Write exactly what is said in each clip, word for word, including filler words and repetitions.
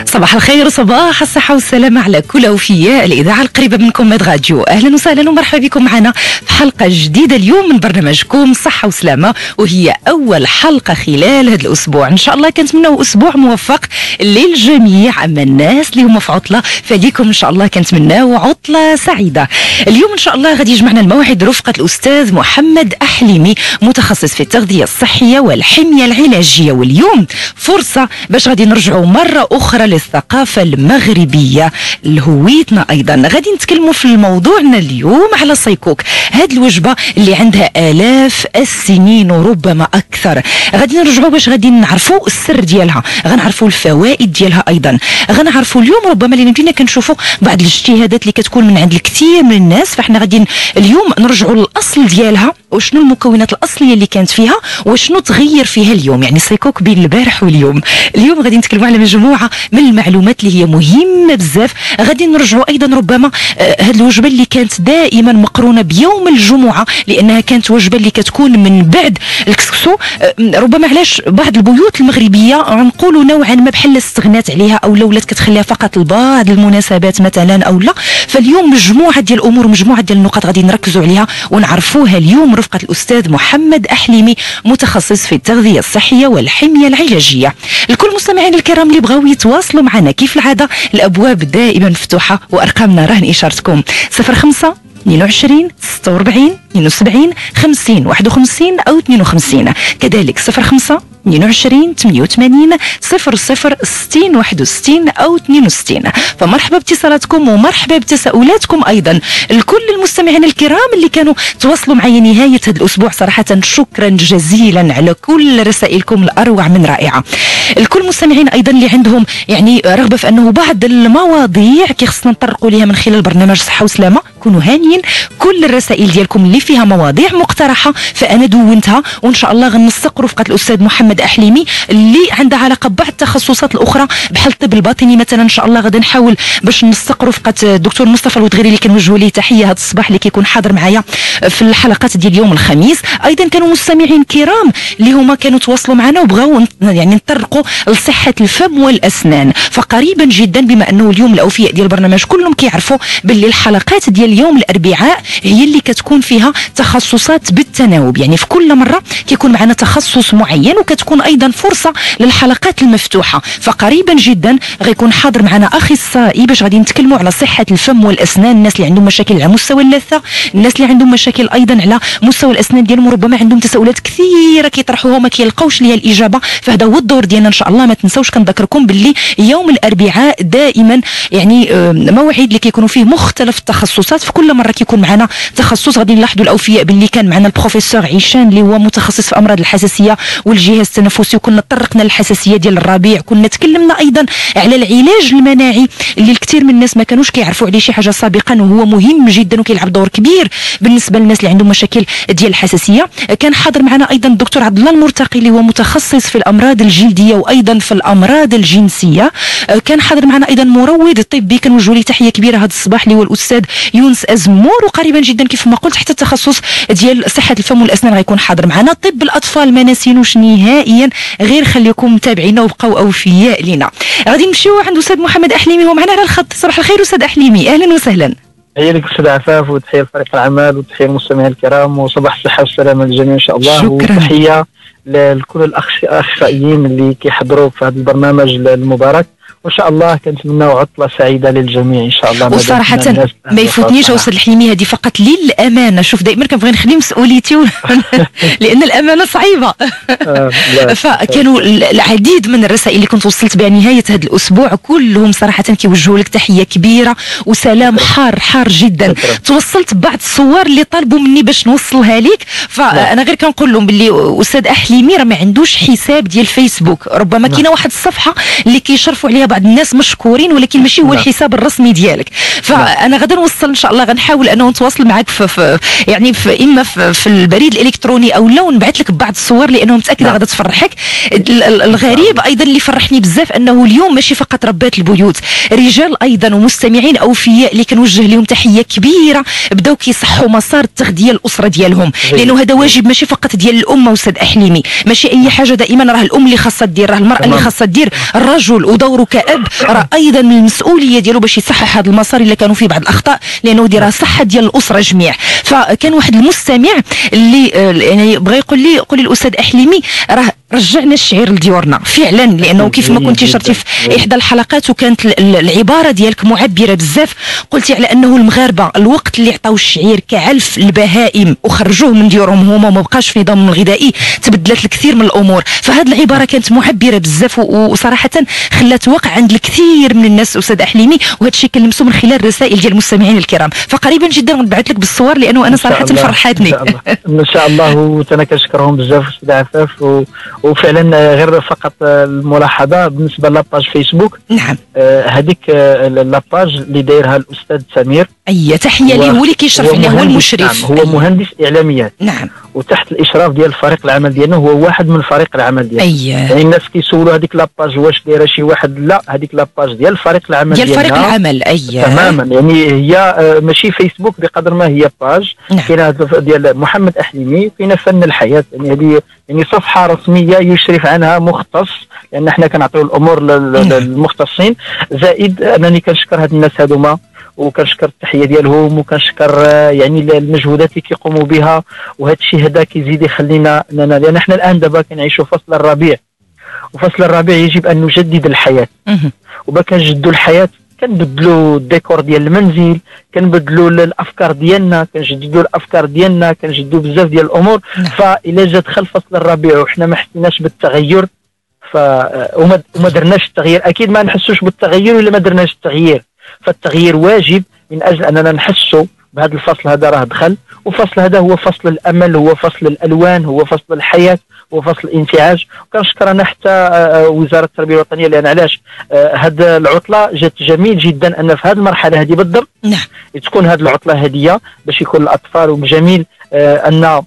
صباح الخير، صباح الصحة والسلامة على كل أوفياء الإذاعة القريبة منكم ماد راديو. أهلا وسهلا ومرحبا بكم معنا في حلقة جديدة اليوم من برنامجكم صحة وسلامة، وهي أول حلقة خلال هذا الأسبوع. إن شاء الله كنتمناو أسبوع موفق للجميع، أما الناس اللي هما في عطلة فليكم إن شاء الله كنتمناو عطلة سعيدة. اليوم إن شاء الله غادي يجمعنا الموعد رفقة الأستاذ محمد أحليمي، متخصص في التغذية الصحية والحمية العلاجية، واليوم فرصة باش غادي نرجعوا مرة أخرى للثقافة المغربية لهويتنا. أيضا غادي نتكلموا في موضوعنا اليوم على صيكوك، هذه الوجبة اللي عندها آلاف السنين وربما أكثر. غادي نرجعوا باش غادي نعرفوا السر ديالها، غنعرفوا الفوائد ديالها، أيضا غنعرفوا اليوم ربما اللي بدينا كنشوفوا بعض الاجتهادات اللي كتكون من عند الكثير من الناس، فاحنا غادي اليوم نرجعوا للأصل ديالها وشنو المكونات الأصلية اللي كانت فيها وشنو تغير فيها اليوم، يعني صيكوك بين البارح واليوم. اليوم غادي نتكلموا على مجموعة من المعلومات اللي هي مهمة بزاف. غادي نرجعوا أيضا ربما آه هذه الوجبة اللي كانت دائما مقرونة بيوم الجمعة، لأنها كانت وجبة اللي كتكون من بعد الكسكسو. آه ربما علاش بعض البيوت المغربية نقولوا نوعا ما بحال استغنات عليها أو ولات كتخليها فقط لبعض المناسبات مثلا أو لا. فاليوم مجموعة ديال الأمور ومجموعة ديال النقاط غادي نركزوا عليها ونعرفوها اليوم رفقة الأستاذ محمد أحليمي، متخصص في التغذية الصحية والحمية العلاجية. الكل المستمعين الكرام اللي بغاو يتواصلوا معنا كيف العادة الأبواب دائما مفتوحة، وأرقامنا راهن إشارتكم صفر خمسة اثنين وعشرين ستة وأربعين اثنين وسبعين خمسين واحد وخمسين أو اثنين وخمسين، كذلك صفر خمسة اثنين وعشرين ثمانية وثمانين صفر صفر ستين واحد وستين أو اثنين وستين. فمرحبا باتصالاتكم ومرحبا بتساؤلاتكم أيضا. الكل المستمعين الكرام اللي كانوا تواصلوا معي نهاية هذا الأسبوع، صراحة شكرا جزيلا على كل رسائلكم الأروع من رائعة. الكل المستمعين أيضا اللي عندهم يعني رغبة في أنه بعض المواضيع كي خصنا نطرقوا لها من خلال برنامج صحة وسلامة، كونوا هانيين. كل الرسائل ديالكم اللي فيها مواضيع مقترحة فأنا دونتها، وإن شاء الله غنسق رفقة الأستاذ محمد أحليمي اللي عندها علاقة ببعض التخصصات الأخرى بحال الطب الباطني مثلا. إن شاء الله غادي نحاول باش نسق رفقة الدكتور مصطفى الودغيري اللي كنوجهوا ليه تحية هذا الصباح، اللي كيكون حاضر معايا في الحلقات ديال يوم الخميس. أيضا كانوا مستمعين كرام اللي هما كانوا تواصلوا معنا وبغاو يعني نطرقوا لصحة الفم والأسنان. فقريبا جدا بما أنه اليوم الأوفياء ديال البرنامج كلهم كيعرفوا باللي الحلقات ديال يوم الأربعاء هي اللي كتكون فيها تخصصات بالتناوب، يعني في كل مرة كيكون معنا تخصص معين، وكتكون أيضا فرصة للحلقات المفتوحة. فقريبا جدا غيكون حاضر معنا أخصائي باش غادي نتكلموا على صحة الفم والأسنان، الناس اللي عندهم مشاكل على مستوى اللثة، الناس اللي عندهم مشاكل أيضا على مستوى الأسنان ديالهم، وربما عندهم تساؤلات كثيرة كيطرحوها وما كيلقاوش ليها الإجابة. فهذا هو الدور ديالنا إن شاء الله. ما تنسوش كنذكركم باللي يوم الأربعاء دائما يعني موعد اللي كيكونوا فيه مختلف التخصصات. في كل مرة كيكون معنا تخصص. غادي نلاحظوا الأوفياء باللي كان معنا البروفيسور عيشان اللي هو متخصص في أمراض الحساسية والجهاز التنفسي، وكنا طرقنا للحساسية ديال الربيع. كنا تكلمنا أيضا على العلاج المناعي اللي الكثير من الناس ما كانوش كيعرفوا عليه شي حاجة سابقا، وهو مهم جدا وكيلعب دور كبير بالنسبة للناس اللي عندهم مشاكل ديال الحساسية. كان حاضر معنا أيضا الدكتور عبد الله المرتقي اللي هو متخصص في الأمراض الجلدية وأيضا في الأمراض الجنسية. كان حاضر معنا أيضا مروض طبي كنوجهوا ليه تحية كبيرة هذا الصباح اللي هو الأستاذ يونس أزمور. وقريبا جدا كيف ما قلت حتى التخصص ديال صحة الفم والأسنان غيكون حاضر معنا. طب الأطفال ما ناسينوش نهائيا، غير خليكم متابعينا وبقوا أوفياء لنا. غادي نمشيو عند أستاذ محمد أحليمي، هو معنا على الخط. صباح الخير أستاذ أحليمي، أهلا وسهلا. تحية لك أستاذ عفاف، وتحية لفريق العمل، وتحية للمستمعين الكرام، وصباح الصحة والسلامة للجميع إن شاء الله. شكرا. وتحية لكل الأخصائيين اللي كيحضروا في هذا البرنامج المبارك، وان شاء الله كنتمناو عطله سعيده للجميع ان شاء الله. وصراحه ما يفوتنيش استاذ الحليمي هذه فقط للامانه. شوف دائما كنبغي نخلي مسؤوليتي لان الامانه صعيبه. فكانوا العديد من الرسائل اللي كنت وصلت بها نهايه هذا الاسبوع كلهم صراحه كيوجهوا لك تحيه كبيره وسلام حار حار جدا. توصلت ببعض الصور اللي طالبوا مني باش نوصلها لك، فانا غير كنقول لهم باللي استاذ احليمي راه ما عندوش حساب ديال فيسبوك. ربما كاينه واحد الصفحه اللي كيشرفوا عليها بعض الناس مشكورين، ولكن ماشي هو الحساب الرسمي ديالك. فانا غادي نوصل ان شاء الله، غنحاول انه نتواصل معك في, في يعني في اما في, في البريد الالكتروني او لا، ونبعث لك بعض الصور لانه متاكده غادي تفرحك. الغريب ايضا اللي فرحني بزاف انه اليوم ماشي فقط ربات البيوت، رجال ايضا ومستمعين اوفياء اللي كنوجه لهم تحيه كبيره بداو كيصحوا مسار التغذيه الاسره ديالهم، لانه هذا واجب ماشي فقط ديال الام استاذ احليمي، ماشي اي حاجه دائما راه الام اللي خاصها دير، راه المراه اللي خاصها دير، الرجل ودوره كأب راه ايضا من المسؤوليه ديالو باش يصحح هذا المسار الا كانوا فيه بعض الاخطاء، لانه دي راه صحه ديال الاسره جميع. فكان واحد المستمع اللي يعني بغى يقول لي قول لي الاستاذ احليمي راه رجعنا الشعير لديورنا فعلا، لانه كيف ما كنتي شرتي في احدى الحلقات وكانت العباره ديالك معبره بزاف، قلتي على انه المغاربه الوقت اللي عطاو الشعير كعلف البهائم وخرجوه من ديورهم هما وما بقاش في نظام الغذائي تبدلت الكثير من الامور. فهذه العباره كانت معبره بزاف وصراحه خلات وقع عند الكثير من الناس استاذ احليمي، وهذا الشيء كنلمسوا من خلال الرسائل ديال المستمعين الكرام. فقريبا جدا غنبعث لك بالصور لانه انا صراحه فرحتني. ان شاء الله وانا كنشكرهم بزاف استاذ عفاف و... وفعلا غير فقط الملاحظه بالنسبه لاباج فيسبوك. نعم. هذيك آه لاباج اللي دايرها الاستاذ سمير، اي تحيه ليه، هو اللي كيشرف عليه، هو المشرف. نعم هو أيه. مهندس اعلاميات. نعم. وتحت الاشراف ديال فريق العمل ديالنا، هو واحد من فريق العمل ديالنا. أيه. يعني الناس كيسولوا هذيك لاباج واش دايره شي واحد، لا هذيك لاباج ديال فريق العمل ديال فريق العمل. اي تماما، يعني هي آه ماشي فيسبوك بقدر ما هي باج. نعم. كاينه ديال محمد احليمي، كاينه فن الحياه، يعني هذه يعني صفحه رسميه يشرف عنها مختص، لان احنا كنعطيو الامور للمختصين. زائد انني كنشكر هاد الناس هذوما، وكنشكر التحيه ديالهم، وكنشكر يعني المجهودات اللي كيقوموا بها. وهذا الشيء هذا كيزيد يخلينا اننا، لان احنا الان دابا كنعيشوا فصل الربيع، وفصل الربيع يجب ان نجدد الحياه. وبا كنجدوا الحياه كنبدلوا الديكور ديال المنزل، كنبدلوا الافكار ديالنا، كنجددوا الافكار ديالنا، كنجددوا بزاف ديال الامور. فإلا جا دخل فصل الربيع وحنا ما حسيناش بالتغير ف وما, وما درناش التغيير، اكيد ما نحسوش بالتغير الا ما درناش التغيير. فالتغيير واجب من اجل اننا نحسوا بهذا الفصل هذا راه دخل، وفصل هذا هو فصل الامل، هو فصل الالوان، هو فصل الحياه، هو فصل الانتعاش. وكنشكر انا حتى وزاره التربيه الوطنيه، لان علاش هذه العطله جات جميل جدا ان في هذه المرحله هذه بالضبط نعم تكون هذه العطله هديه باش يكون الاطفال. وجميل ان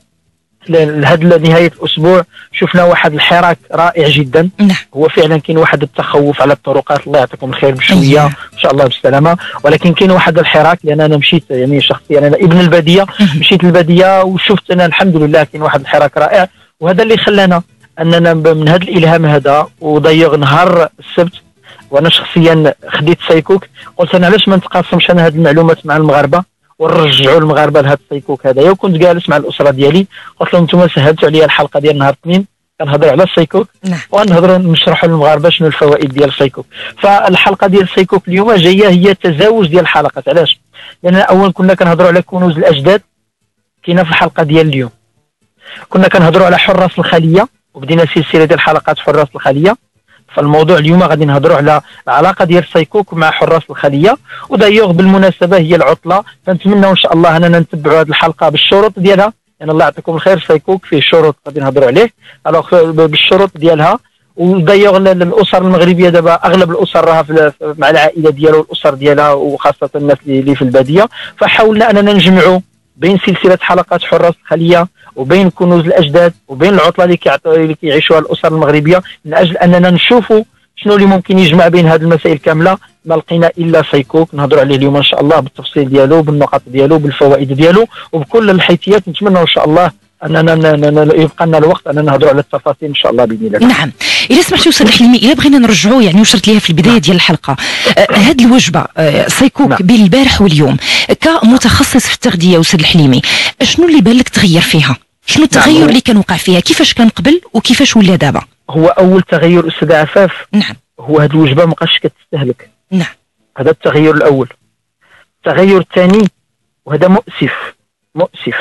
لهذا نهايه الاسبوع شفنا واحد الحراك رائع جدا. نعم. هو فعلا كاين واحد التخوف على الطرقات، الله يعطيكم الخير بشويه. أيه. ان شاء الله بالسلامه. ولكن كاين واحد الحراك، لان انا مشيت يعني شخصيا انا ابن الباديه، مشيت للباديه وشفت انا الحمد لله كاين واحد الحراك رائع. وهذا اللي خلانا اننا من هذا الالهام هذا وضيق نهار السبت، وانا شخصيا خديت سايكوك، قلت انا علاش ما نتقاسمش انا هذه المعلومات مع المغاربه ونرجعوا المغاربه لهذا السايكوك هذايا. وكنت جالس مع الاسره ديالي قلت لهم انتم سهلتوا عليا الحلقه ديال نهار الاثنين كنهضر على السايكوك. نعم. ونهضروا نشرحوا للمغاربه شنو الفوائد ديال السايكوك. فالحلقه ديال السايكوك اليوم جايه هي تزاوج ديال الحلقات. علاش؟ لان اول كنا كنهضروا على كنوز الاجداد، كاينه في الحلقه ديال اليوم. كنا كنهضروا على حراس الخليه وبدينا سلسله ديال الحلقات حراس الخليه. فالموضوع اليوم غادي نهضروا على العلاقه ديال السايكوك مع حراس الخليه. ودايوغ بالمناسبه هي العطله، فنتمنى ان شاء الله اننا نتبعوا هذه الحلقه بالشروط ديالها، يعني الله يعطيكم الخير. سايكوك فيه شروط غادي نهضروا عليه، الوغ بالشروط ديالها. ودايوغ الاسر المغربيه دابا اغلب الاسر راها مع العائله ديالها والاسر ديالها، وخاصه الناس اللي في الباديه. فحاولنا اننا نجمعوا بين سلسله حلقات حراس الخليه وبين كنوز الاجداد وبين العطله اللي اللي كيعيشوها الاسر المغربيه، من اجل اننا نشوفوا شنو اللي ممكن يجمع بين هذه المسائل كامله. ما لقينا الا سايكوك نهضروا عليه اليوم ان شاء الله بالتفصيل ديالو، بالنقاط ديالو، بالفوائد ديالو، وبكل الحيثيات. نتمنى ان شاء الله اننا يبقى لنا الوقت اننا نهضروا على التفاصيل ان شاء الله باذن الله. نعم. الا سمحتي استاذ حليمي، الا بغينا نرجعوا يعني وشرت ليها في البدايه نعم. ديال الحلقه هذه آه الوجبه آه سايكوك نعم. بين البارح واليوم كمتخصص في التغذيه استاذ الحليمي، شنو اللي بان لك تغير فيها؟ شنو التغير نعم. اللي كان وقع فيها؟ كيفاش كان قبل وكيفاش ولا دابا؟ هو اول تغير استاذ عفاف نعم هو هذه الوجبه ما بقاش كتستهلك. نعم. هذا التغير الاول. التغير الثاني وهذا مؤسف مؤسف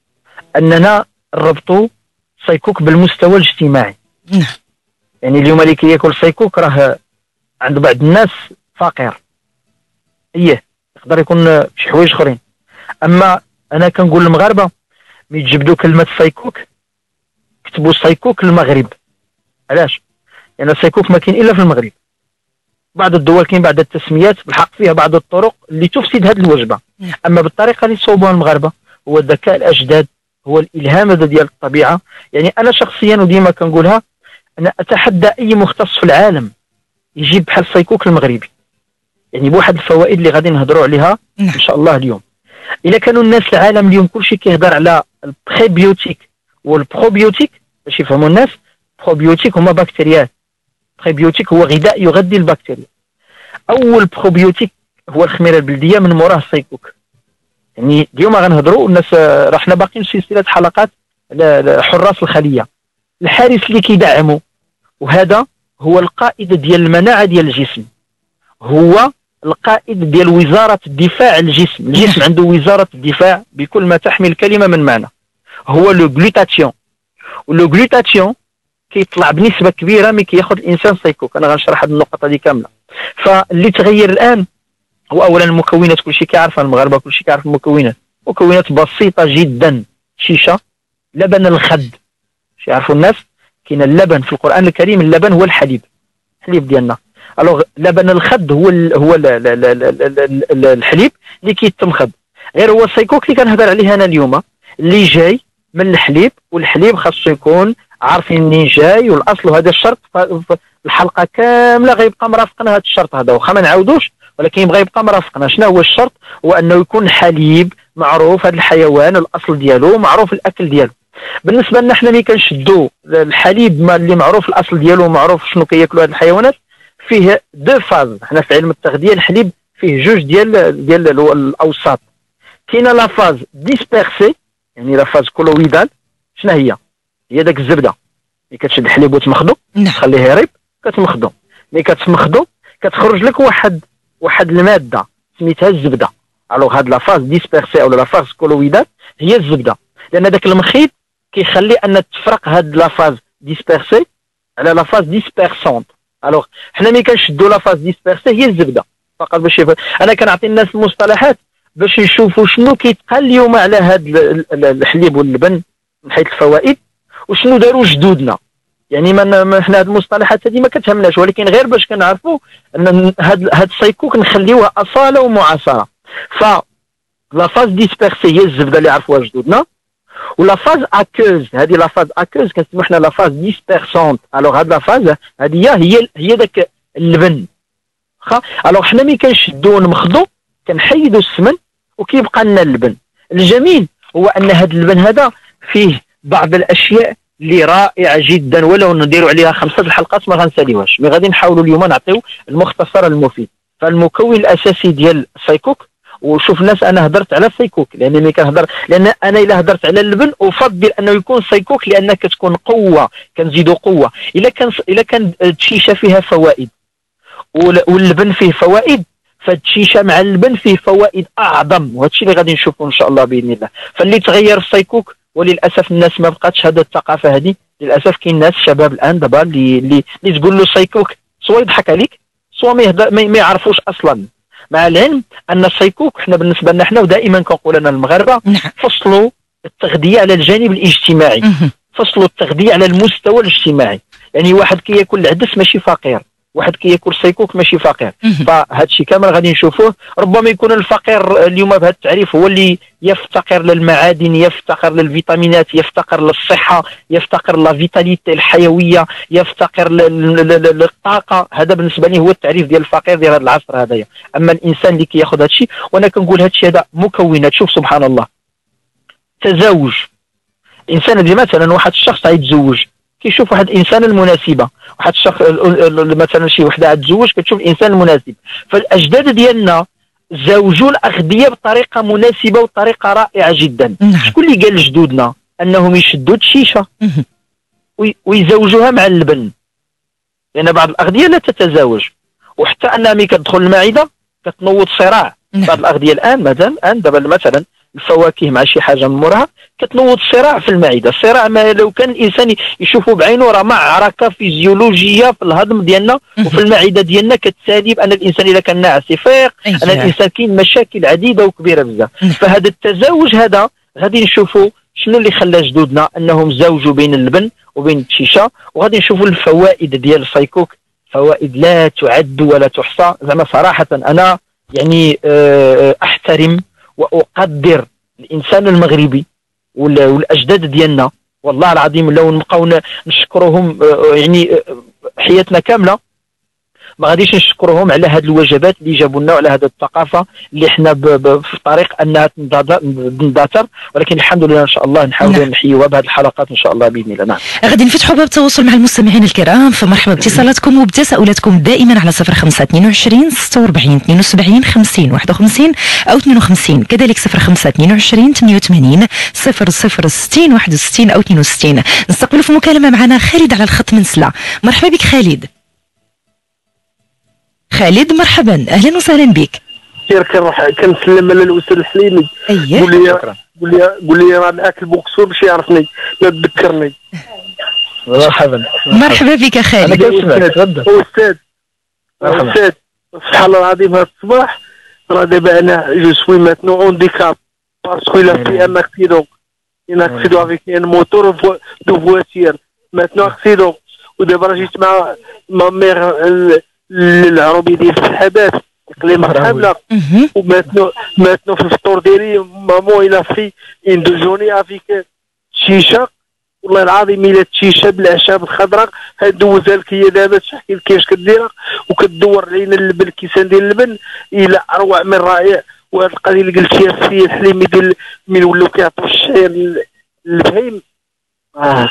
اننا ربطوا سايكوك بالمستوى الاجتماعي. نعم. يعني اليوم اللي كياكل سايكوك راه عند بعض الناس فقير، ايه يقدر يكون شي حوايج اخرين. اما انا كنقول للمغاربه ملي تجبدوا كلمه سايكوك كتبوا سايكوك المغرب. علاش؟ لان يعني سايكوك ما كاين الا في المغرب. بعض الدول كاين بعض التسميات بالحق فيها بعض الطرق اللي تفسد هذه الوجبه. اما بالطريقه اللي صوبوها المغاربه هو ذكاء الاجداد، هو الالهام هذا ديال الطبيعه. يعني انا شخصيا وديما كنقولها، انا اتحدى اي مختص في العالم يجيب بحال سايكوك المغربي، يعني بواحد الفوائد اللي غادي نهضروا عليها ان شاء الله اليوم. الا كانوا الناس العالم اليوم كلشي كيهضر على البريبيوتيك والبروبيوتيك باش يفهموا الناس، بروبيوتيك هما بكتيريات، بريبيوتيك هو غذاء يغذي البكتيريا. اول بروبيوتيك هو الخميره البلديه، من موراه السيكوك. يعني اليوم غنهضروا الناس، راه حنا باقيين في سلسله حلقات حراس الخليه، الحارس اللي كيدعمه، وهذا هو القائد ديال المناعه ديال الجسم، هو القائد ديال وزاره الدفاع الجسم. الجسم عنده وزاره الدفاع بكل ما تحمل الكلمه من معنى، هو لو غلوتاتيون. ولو غلوتاتيون كيطلع بنسبه كبيره ملي كياخذ الانسان سيكوك. انا غنشرح هذه النقطه هذه كامله. فاللي تغير الان هو اولا المكونات، كلشي كيعرف، المغاربه كلشي كيعرف المكونات، مكونات بسيطه جدا: شيشه، لبن الخد. شي يعرفوا الناس كاين اللبن في القران الكريم، اللبن هو الحليب، الحليب ديالنا. الوغ لبن الخد هو ال هو ال ال ال ال ال الحليب اللي كيتمخض. غير هو السيكوك اللي كنهضر عليه انا اليوم اللي جاي من الحليب، والحليب خاصو يكون عارفين منين جاي والاصل، وهذا الشرط الحلقه كامله غيبقى مرافقنا هذا الشرط هذا، واخا ما نعاودوش ولكن يبغى يبقى مرافقنا. شنو هو الشرط؟ هو انه يكون حليب معروف، هذا الحيوان الاصل ديالو معروف، الاكل ديالو. بالنسبه لنا حنا ملي كنشدوا الحليب ما اللي معروف الاصل ديالو، معروف شنو كياكلوا هاد الحيوانات، فيه دو فاز. حنا في علم التغذيه الحليب فيه جوج ديال ديال الاوساط. كاينه لا فاز ديسبيرسي، يعني لا فاز كولويدال. شنو هي؟ هي داك الزبده اللي كتشد الحليب وتمخضو، تخليه يريب، كتمخضو. ملي كتمخضو كتخرج لك واحد واحد الماده سميتها الزبده. الوغ هاد لا فاز ديسبيرسي او لا فاز كولويدال هي الزبده، لان داك المخيط كيخلي ان تفرق هاد لا فاز ديسبيرسي على لا فاز ديسبيرسونت. الوغ حنا ملي كنشدو لا فاز ديسبيرسي هي الزبده فقط. باش يف... انا كنعطي الناس المصطلحات باش يشوفوا شنو كيتقال اليوم على هاد الحليب واللبن من حيث الفوائد، وشنو داروا جدودنا. يعني ما حنا هاد المصطلحات هذه ما كتهمناش، ولكن غير باش كنعرفوا ان هاد هاد السيكوك نخليوها اصاله ومعاصره. ف لا فاز ديسبيرسي هي الزبده اللي عرفوها جدودنا، ولا فاز اكوز هذه لا فاز اكوز كنسميو حنا لا فاز ديسبيرسونت. الوغ هاد لا فاز هذه هي هي داك اللبن. واخا الوغ حنا ملي كنشدو ونمخضو كنحيدو السمن وكيبقى لنا اللبن. الجميل هو ان هاد اللبن هذا فيه بعض الاشياء اللي رائعه جدا، ولو نديروا عليها خمسه الحلقات ما غنساليوهاش، مي غادي نحاولوا اليوم نعطيو المختصر المفيد. فالمكون الاساسي ديال السيكوك، وشوف الناس انا هضرت على السيكوك لان ملي كنهضر، لان انا الا هضرت على اللبن افضل انه يكون سيكوك، لان كتكون قوه، كنزيدوا قوه. الا كان الا كان الشيشه فيها فوائد واللبن فيه فوائد، فالشيشه مع اللبن فيه فوائد اعظم، وهذا الشيء اللي غادي نشوفه ان شاء الله باذن الله. فاللي تغير السيكوك، وللاسف الناس ما بقاتش هذه الثقافه هذه. للاسف كاين ناس شباب الان دابا اللي اللي, اللي تقول له سيكوك سوا يضحك عليك سوا ما, ما يعرفوش اصلا. مع العلم ان السيكوك حنا بالنسبه لنا حنا ودائما كنقول انا المغاربه، فصلوا التغذيه على الجانب الاجتماعي، فصلوا التغذيه على المستوى الاجتماعي. يعني واحد كياكل العدس ماشي فقير، واحد كياكل سيكوك ماشي فقير. فهذا الشيء كامل غادي نشوفوه. ربما يكون الفقير اليوم بهذا التعريف هو اللي يفتقر للمعادن، يفتقر للفيتامينات، يفتقر للصحه، يفتقر للفيتاليتي الحيويه، يفتقر للطاقه. هذا بالنسبه لي هو التعريف ديال الفقير ديال هذا العصر هذايا. اما الانسان اللي كياخذ هذا الشيء، وانا كنقول هذا الشيء هذا مكونات. شوف سبحان الله، تزاوج الانسان اللي مثلا واحد الشخص غيتزوج كيشوف واحد الانسان المناسبه، واحد الشخص مثلا شي وحده غتزوج كتشوف الانسان المناسب. فالاجداد ديالنا زوجوا الاغذيه بطريقه مناسبه وطريقه رائعه جدا. شكون اللي قال لجدودنا انهم يشدوا الشيشه ويزوجوها مع اللبن؟ لان بعض الاغذيه لا تتزاوج، وحتى انها ملي كتدخل المعده كتنوض صراع. بعض الاغذيه الان مثلا الان دابا مثلا الفواكه مع شي حاجه من موراها كتنوض صراع في المعده. الصراع ما لو كان الانسان يشوفه بعينه راه معركه فيزيولوجيه في الهضم ديالنا وفي المعده ديالنا كتسالي ان الانسان اذا كان ناعس يفيق، ان الانسان كاين مشاكل عديده وكبيره بزاف. فهذا التزاوج هذا غادي نشوفوا شنو اللي خلى جدودنا انهم زوجوا بين اللبن وبين الشيشه، وغادي نشوفوا الفوائد ديال السيكوك، فوائد لا تعد ولا تحصى. زعما صراحه انا يعني احترم واقدر الانسان المغربي والاجداد ديالنا، والله العظيم لو نبقاو نشكرهم يعني حياتنا كامله ما غاديش نشكرهم على هذه الوجبات اللي جابوا لنا وعلى هذه الثقافه اللي حنا في طريق انها تندثر، ولكن الحمد لله ان شاء الله نحاولوا نعم. نحيوها بهذه الحلقات ان شاء الله باذن الله. نعم. غادي نفتحوا باب التواصل مع المستمعين الكرام، فمرحبا باتصالاتكم وبتساؤلاتكم دائما على صفر خمسة اثنين وعشرين ستة وأربعين اثنين وسبعين خمسين واحد وخمسين او اثنين وخمسين، كذلك صفر خمسة اثنين وعشرين ثمانية وثمانين صفر صفر ستين واحد وستين او اثنين وستين. نستقبلوا في مكالمه معنا خالد على الخط من سلا. مرحبا بك خالد. خالد مرحبا، اهلا وسهلا بك. كير كنسلم على الاستاذ الحليمي. اييه قول لي قول لي قول لي راه اكل بوكسور باش يعرفني لا تذكرني. مرحبا مرحبا بك خالد. انا كنسمعك تفضل. استاذ استاذ سبحان الله العظيم هذا الصباح راه دابا انا جو سوي ماتنو اون ديكاب باسكو لا في ان اكسيدون ان اكسيدون افيك ان موتور دو فواتير ماتنو اكسيدون، ودابا راه جيت مع ما ميغ العروبي ديال السحابات اقليم حامله، وماتنو ماتنو في الفطور ديالي مامون الى في ان دو جوني افيك شيشه، والله العظيم الا الشيشه بالاعشاب الخضراء دوزها لك هي دابا تحكي لك كيفاش كديرها وكدور علينا اللبن الكيسان ديال اللبن الى اروع من رائع. وهاد القضيه اللي قلتيها السي الحليمي ديال من ولاو كيعطيو الشعير للبهيم اه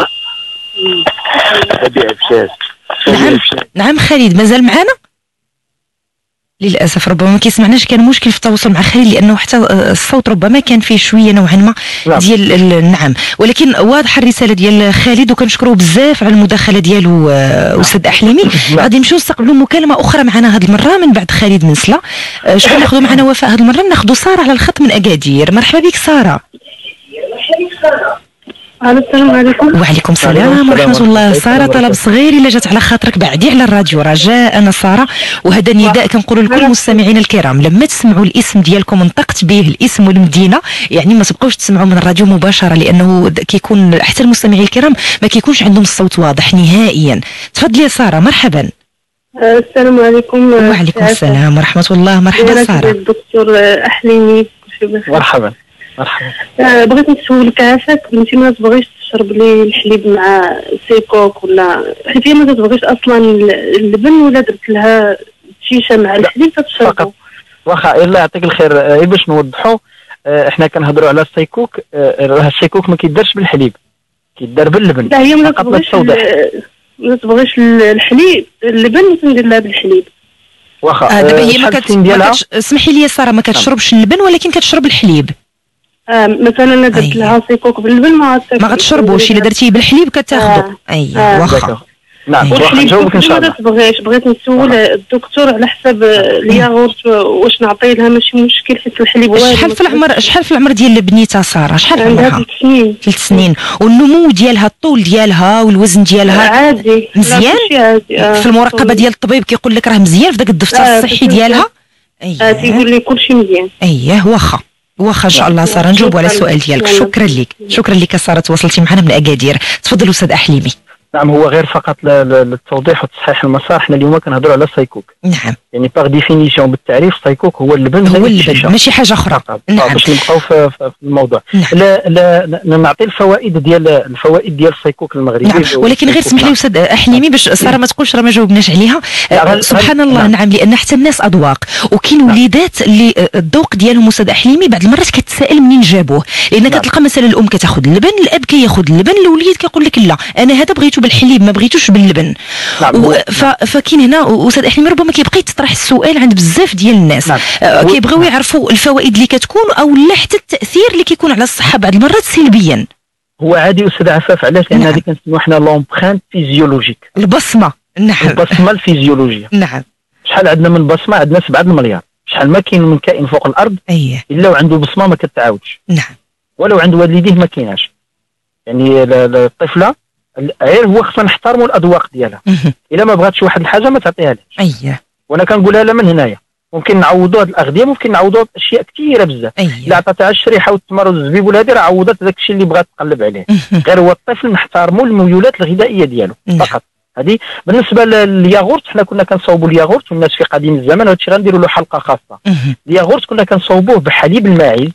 هادي عفشاش. نعم نعم خالد مازال معنا؟ للاسف ربما ما كيسمعناش، كان مشكل في التواصل مع خالد لانه حتى الصوت ربما كان فيه شويه نوعا ما ديال نعم، ولكن واضحه الرساله ديال خالد وكنشكروه بزاف على المداخله ديالو استاذ احليمي. غادي نمشيو نستقبلوا مكالمه اخرى معنا هذه المره من بعد خالد من سلا. شكون ناخذوا معنا وفاء هذه المره؟ ناخذوا ساره على الخط من اكادير. مرحبا بك ساره. السلام عليكم. وعليكم السلام ورحمه الله. ساره طلب صغير الا جات على خاطرك بعدي على الراديو رجاء انا ساره، وهذا نداء كنقولوا لكل المستمعين الكرام لما تسمعوا الاسم ديالكم نطقت به الاسم والمدينه يعني ما تبقاوش تسمعوا من الراديو مباشره، لانه كيكون حتى المستمعين الكرام ما كيكونش عندهم الصوت واضح نهائيا. تفضلي يا ساره. مرحبا. السلام عليكم. وعليكم السلام ورحمه الله. مرحبا ساره. الدكتور احليمي. مرحبا مرحبا. آه بغيت نسولك عافاك بنتي ما تبغيش تشرب لي الحليب مع سيكوك ولا حيت هي ما تبغيش اصلا اللبن ولا درت لها شيشه مع الحليب تتشربو. واخا الله يعطيك الخير. غير باش نوضحوا احنا كنهضروا على السيكوك، راه السيكوك ما كيدارش بالحليب كيدار باللبن. لا هي ما تبغيش ما تبغيش الحليب اللبن تندير لها بالحليب. واخا آه دابا هي ما كتش اسمحي لي ساره ما كتشربش اللبن ولكن كتشرب الحليب. آه مثلا انا درت لها سيكوك باللبن ما ما غتشربوش، الا درتيه بالحليب كتاخذوا. آه. اييه آه. واخا نعم واخا نجاوبك ان شاء الله. ما تبغيش بغيت نسول الدكتور على حساب الياغورت واش نعطي لها ماشي مشكل حيت الحليب واعر. شحال في العمر شحال في العمر ديال بنيتها ساره؟ شحال عمرها؟ ثلاث سنين. ثلاث سنين. والنمو ديالها الطول ديالها والوزن ديالها عادي مزيان؟ عادي. آه. في المراقبه ديال الطبيب كيقول لك راه مزيان في داك الدفتر آه الصحي ديالها؟ اييه تيقول لي كلشي مزيان. اييه واخا واخا ان شاء الله ساره نجاوبوا على السؤال ديالك. شكرا لك شكرا لك ساره تواصلتي معنا من اكادير. تفضل استاذ احليمي. نعم هو غير فقط للتوضيح وتصحيح المسار، حنا اليوم كنهضروا على السيكوك. نعم يعني باغ ديفينيسيون بالتعريف السيكوك هو اللبن هو اللبن ماشي حاجه اخرى. نعم باش نبقاو في, في الموضوع. نعم. لا لا نعطي الفوائد ديال الفوائد ديال السيكوك المغربي. نعم. ولكن غير سمح لي استاذ احليمي باش ساره ما تقولش راه ما جاوبناش عليها. أه سبحان الله. نعم. نعم لان حتى الناس اذواق، وكاين نعم. وليدات اللي الذوق ديالهم استاذ احليمي بعض المرات كتسائل منين جابوه، لان نعم. كتلقى مثلا الام كتاخذ اللبن، الاب كياخذ اللبن، الوليد كيقول لك لا انا هذا بغيته بالحليب ما بغيتوش باللبن. نعم. و... فكاين هنا استاذ احليمي ربما كيبقى يطرح السؤال عند بزاف ديال الناس. نعم. آه كيبغيو نعم. يعرفوا الفوائد اللي كتكون او لا حتى التاثير اللي كيكون على الصحه بعض المرات سلبيا. هو عادي استاذ عفاف، علاش؟ لان هذه نعم. كنسميوها حنا لومبرانت فيزيولوجيك، البصمه. نعم البصمه الفيزيولوجيه. نعم شحال عندنا من بصمه؟ عندنا سبعة المليار. شحال ما كاين من كائن فوق الارض أيه. الا وعنده بصمه ما كتعاودش. نعم ولو عند والديه ما كايناش. يعني الطفله غير هو خصنا نحترموا الاذواق ديالها. الا ما بغاتش واحد الحاجه ما تعطيهاش. اييه وانا كنقولها لها من هنايا ممكن نعوضوا هذه الاغذيه، ممكن نعوضوا باشياء كثيره بزاف. أيه. الا عطاتها الشريحه والتمر والزبيب هذه راه عوضت داك الشيء اللي بغات تقلب عليه. غير هو الطفل نحترموا الميولات الغذائيه ديالو فقط. هذه بالنسبه للياغورت، حنا كنا كنصاوبوا الياغورت والناس في قديم الزمان، وهذا الشيء غنديروا له حلقه خاصه. الياغورت كنا كنصاوبوه بحليب الماعز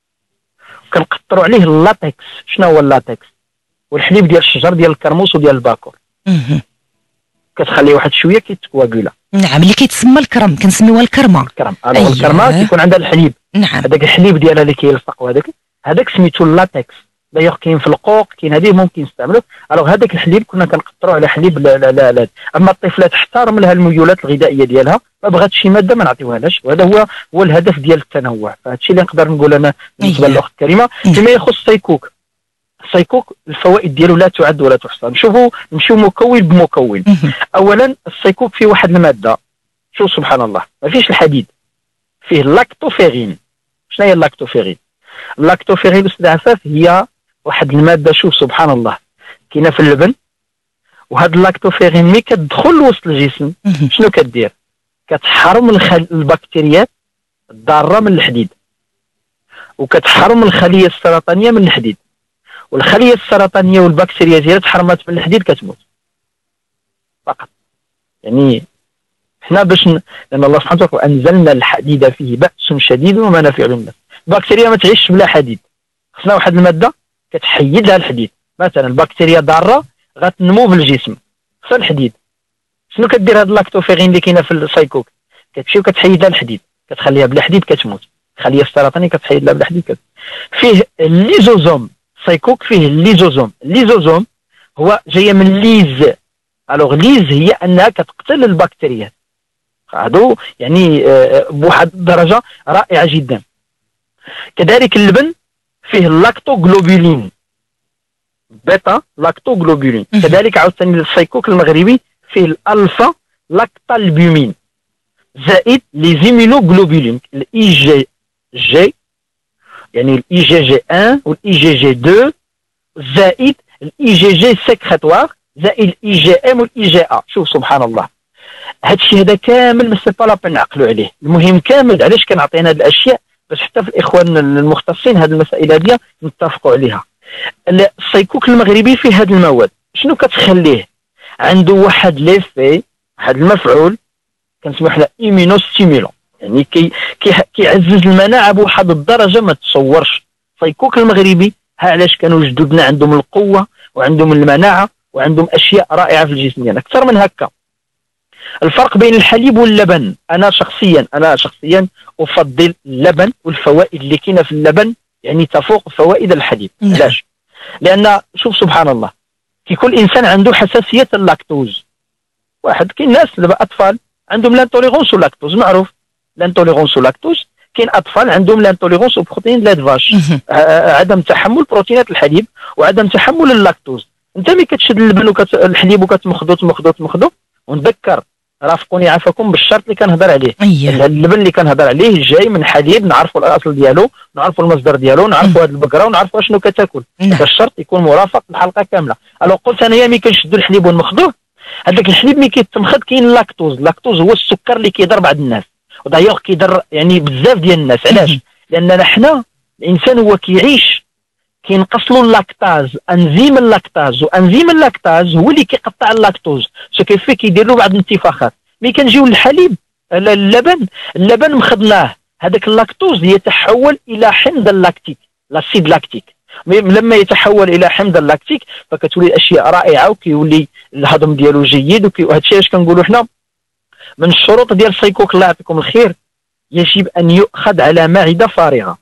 وكنقطروا عليه اللاتكس. شنو هو اللاتكس؟ والحليب ديال الشجر ديال الكرموس وديال الباكور. كتخلي واحد شويه كيتكواغولا. نعم اللي كيتسمى الكرم، كنسميوها الكرمه. الكرم الوغ الكرمه كيكون عندها الحليب. نعم هذاك الحليب ديالها اللي كيلصق وهذاك هذاك سميتو اللاتكس. دايوغ كاين في القوق، كاين هذه ممكن نستعملوه. الوغ هذاك الحليب كنا كنقطروا على حليب. لا لا لا, لا. اما الطفله تحترم لها الميولات الغذائيه ديالها، ما بغات شي ماده ما نعطيوهاش، وهذا هو هو الهدف ديال التنوع. فهذا الشيء اللي نقدر نقول انا بالنسبه للاخت كريمه. فيما يخص السيكوك، السيكوك الفوائد ديالو لا تعد ولا تحصى. نشوفوا نمشيو مكون بمكون. اولا السيكوك فيه واحد الماده، شوف سبحان الله، ما فيش الحديد، فيه اللاكتوفيرين. شنو هي اللاكتوفيرين؟ اللاكتوفيرين استاذ عفاف هي واحد الماده، شوف سبحان الله، كاينه في اللبن. وهاد اللاكتوفيرين ملي كتدخل وسط الجسم شنو كدير؟ كتحرم الخل... البكتيريات الضاره من الحديد، وكتحرم الخليه السرطانيه من الحديد. والخليه السرطانيه والبكتيريا ديالها تحرمت من الحديد كتموت فقط. يعني حنا باش ن... لان الله سبحانه وتعالى انزلنا الحديد فيه باس شديد ومنافع للناس. البكتيريا ما تعيش بلا حديد، خصنا واحد الماده كتحيد لها الحديد. مثلا البكتيريا ضاره غتنمو في الجسم، خصها الحديد. شنو كدير هاد اللاكتوفيرين اللي كاينه في السايكوك؟ كتمشي وكتحيد لها الحديد، كتخليها بلا حديد كتموت. الخليه السرطانيه كتحيد لها بلا حديد كتموت. فيه الليزوزوم، السايكوك فيه الليزوزوم. الليزوزوم هو جايه من ليز. الوغ ليز هي انها كتقتل البكتيريا. هادو يعني بواحد الدرجه رائعه جدا. كذلك اللبن فيه اللاكتوغلوبولين، بيتا لاكتوغلوبولين. كذلك عاوتاني السايكوك المغربي فيه الالفا لاكتالبومين زائد لي زيمينوغلوبولين، الاي جي جي يعني الاي جي جي واحد والاي جي جي اثنين زائد الاي جي جي سيكريتوار زائد الاي جي ام والاي جي ا. شوف سبحان الله، هادشي هذا كامل ما سي با لابين نعقلوا عليه. المهم كامل علاش كنعطينا هاد الاشياء؟ باش حتى في الاخوان المختصين هاد المسائل هاديه نتفقوا عليها. السايكوك المغربي فيه هاد المواد، شنو كتخليه؟ عنده واحد ليفي، واحد المفعول كنسميوه حنا ايمينو ستيمولون، يعني كي كيعزز كي المناعه بواحد الدرجه ما تصورش. السايكوك المغربي ها علاش كانوا جدودنا عندهم القوه وعندهم المناعه وعندهم اشياء رائعه في الجسم ديالنا اكثر من هكا. الفرق بين الحليب واللبن، انا شخصيا انا شخصيا افضل اللبن، والفوائد اللي كاينه في اللبن يعني تفوق فوائد الحليب. علاش؟ لان شوف سبحان الله، كي كل انسان عنده حساسيه اللاكتوز. واحد كاين ناس دابا اطفال عندهم لانتوليرونس واللاكتوز، معروف لانتوليرونس واللاكتوز. كاين اطفال عندهم لانتوليرونس وبروتين لا فاش، عدم تحمل بروتينات الحليب وعدم تحمل اللاكتوز. انت ملي كتشد اللبن والحليب وكتمخضو تمخضو تمخضو، ونذكر رافقوني عافاكم بالشرط اللي كنهضر عليه. أيه. اللبن اللي كنهضر عليه جاي من حليب نعرفوا الاصل ديالو، نعرفوا المصدر ديالو، نعرفوا هذه البقره، ونعرفوا شنو كتاكل. هذا الشرط يكون مرافق للحلقه كامله. الو قلت انايا ملي كنشدوا الحليب ونمخضوه، هذاك الحليب ملي كيتمخض كاين اللاكتوز. اللاكتوز هو السكر اللي كيضر بعض الناس، ودايوغ كيضر يعني بزاف ديال الناس. علاش؟ لاننا حنا الانسان هو كيعيش كينقص له اللاكتاز، انزيم اللاكتاز، وانزيم اللاكتاز هو اللي كيقطع اللاكتوز، سو كيفيه كيدير له بعض الانتفاخات. ملي كنجيو للحليب اللبن اللبن مخضناه، هذاك اللاكتوز يتحول الى حمض اللاكتيك، لاسيد لاكتيك. لما يتحول الى حمض اللاكتيك فكتولي الاشياء رائعه، وكيولي الهضم ديالو جيد. وهذا الشيء اش كنقولوا حنا من الشروط ديال السايكوك، الله يعطيكم الخير، يجب ان يؤخذ على معده فارغه.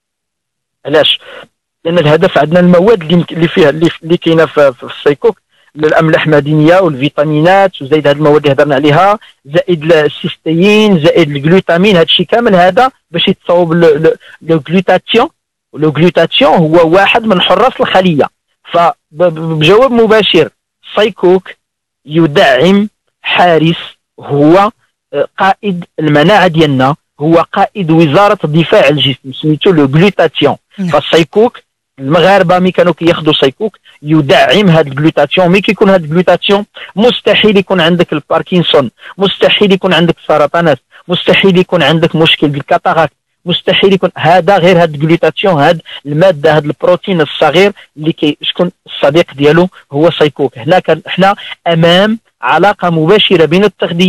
علاش؟ لان الهدف عندنا المواد اللي فيها اللي كاينه في, في السايكوك، الاملاح المعدنيه والفيتامينات، وزايد هذه المواد اللي هضرنا عليها، زائد السيستين، زائد الجلوتامين. هذا الشيء كامل هذا باش يتصاوب لو جلوتاتيون. ولو جلوتاتيون هو واحد من حراس الخليه. فبجواب مباشر السايكوك يدعم حارس، هو قائد المناعه ديالنا، هو قائد وزاره دفاع الجسم، سميتو لو جلوتاتيون. فالسايكوك المغاربه ملي كانوا كياخذوا سايكوك يدعم هذا الجلوتاتيون. ملي كيكون هذا الجلوتاتيون مستحيل يكون عندك الباركنسون، مستحيل يكون عندك السرطانات، مستحيل يكون عندك مشكل بالكاتاراكت، مستحيل يكون هذا غير هذا الجلوتاتيون، هذا الماده، هذا البروتين الصغير اللي كي شكون الصديق ديالو هو سايكوك. هنا كان احنا امام علاقه مباشره بين التغذيه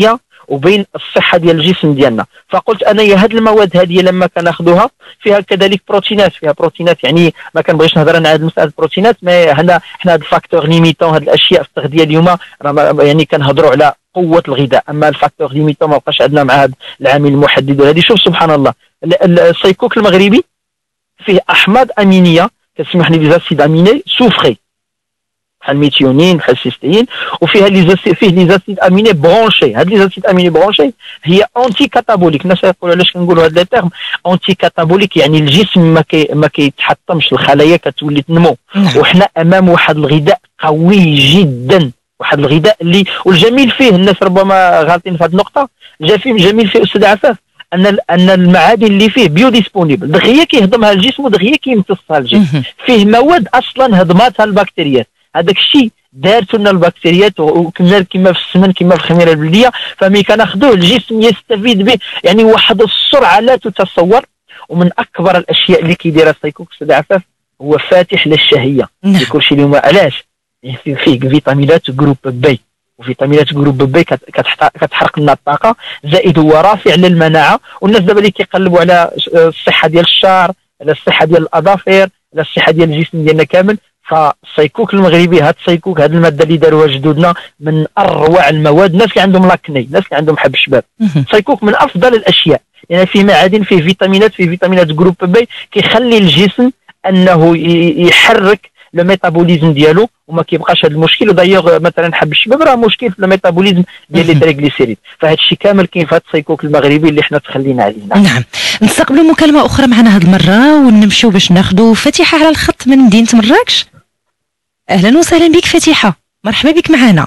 وبين الصحه ديال الجسم ديالنا. فقلت انا يا هاد المواد هذه لما كناخذوها فيها كذلك بروتينات، فيها بروتينات يعني ما كنبغيش نهضر انا على مساله البروتينات، ما هنا حنا هاد الفاكتور ليميتون هاد الاشياء في التغذيه اليوم يعني كنهضروا على قوه الغذاء، اما الفاكتور ليميتون ما بقاش عندنا مع هذا العامل المحدد هذه. شوف سبحان الله السيكوك المغربي فيه احماض امينيه كتسمح لي ليزاسيد اميني سوفري بحال الميثيونين بحال السيستين، وفيها ليزاسيد فيه ليزاسيد اميني برونشي. هاد ليزاسيد اميني برونشي هي اونتي كاتابوليك. الناس يقولوا علاش كنقولوا هاد لي تيرم اونتي كاتابوليك، يعني الجسم ما كي ما كيتحطمش، الخلايا كتولي تنمو. وحنا امام واحد الغذاء قوي جدا، واحد الغذاء اللي والجميل فيه الناس ربما غالطين في هذه النقطه، الجميل فيه استاذ عفاف ان ان المعادن اللي فيه بيو ديسبونيبل، دغيا كيهضمها الجسم ودغيا كيمتصها الجسم. فيه مواد اصلا هضماتها البكتيريات، هذاك الشيء دارته لنا البكتيريات، وكما كما في السمن كما في الخميره البلديه، فملي كناخذوه الجسم يستفيد به يعني واحد السرعه لا تتصور. ومن اكبر الاشياء اللي كيديرها السيكوك استاذ عفاف هو فاتح للشهيه لكل شيء اليوم. علاش؟ فيه فيتامينات جروب بي، وفيتامينات جروب بي كتحرق لنا الطاقه، زائد هو رافع للمناعه. والناس دابا اللي كيقلبوا على الصحه ديال الشعر، على الصحه ديال الاظافر، على الصحه ديال الجسم ديالنا كامل، فالسيكوك المغربي هاد السيكوك هاد الماده اللي داروها جدودنا من اروع المواد. الناس اللي عندهم لاكني، الناس اللي عندهم حب الشباب، السيكوك من افضل الاشياء، يعني فيه معادن، فيه فيتامينات، فيه فيتامينات جروب بي كيخلي الجسم انه يحرك لو ميتابوليزم ديالو وما كيبقاش هذا المشكل. ودايوغ مثلا حب الشباب راه مشكل في الميتابوليزم ديال لي تريغليسيريد، فهذا الشيء كامل كاين في هذا السيكوك المغربي اللي حنا تخلينا عليه. نعم. نعم. نستقبلوا مكالمه اخرى معنا هذه المره ونمشيو باش ناخذوا فاتحه على الخط من مدينه مراكش. اهلا وسهلا بك فاتحه، مرحبا بك معنا.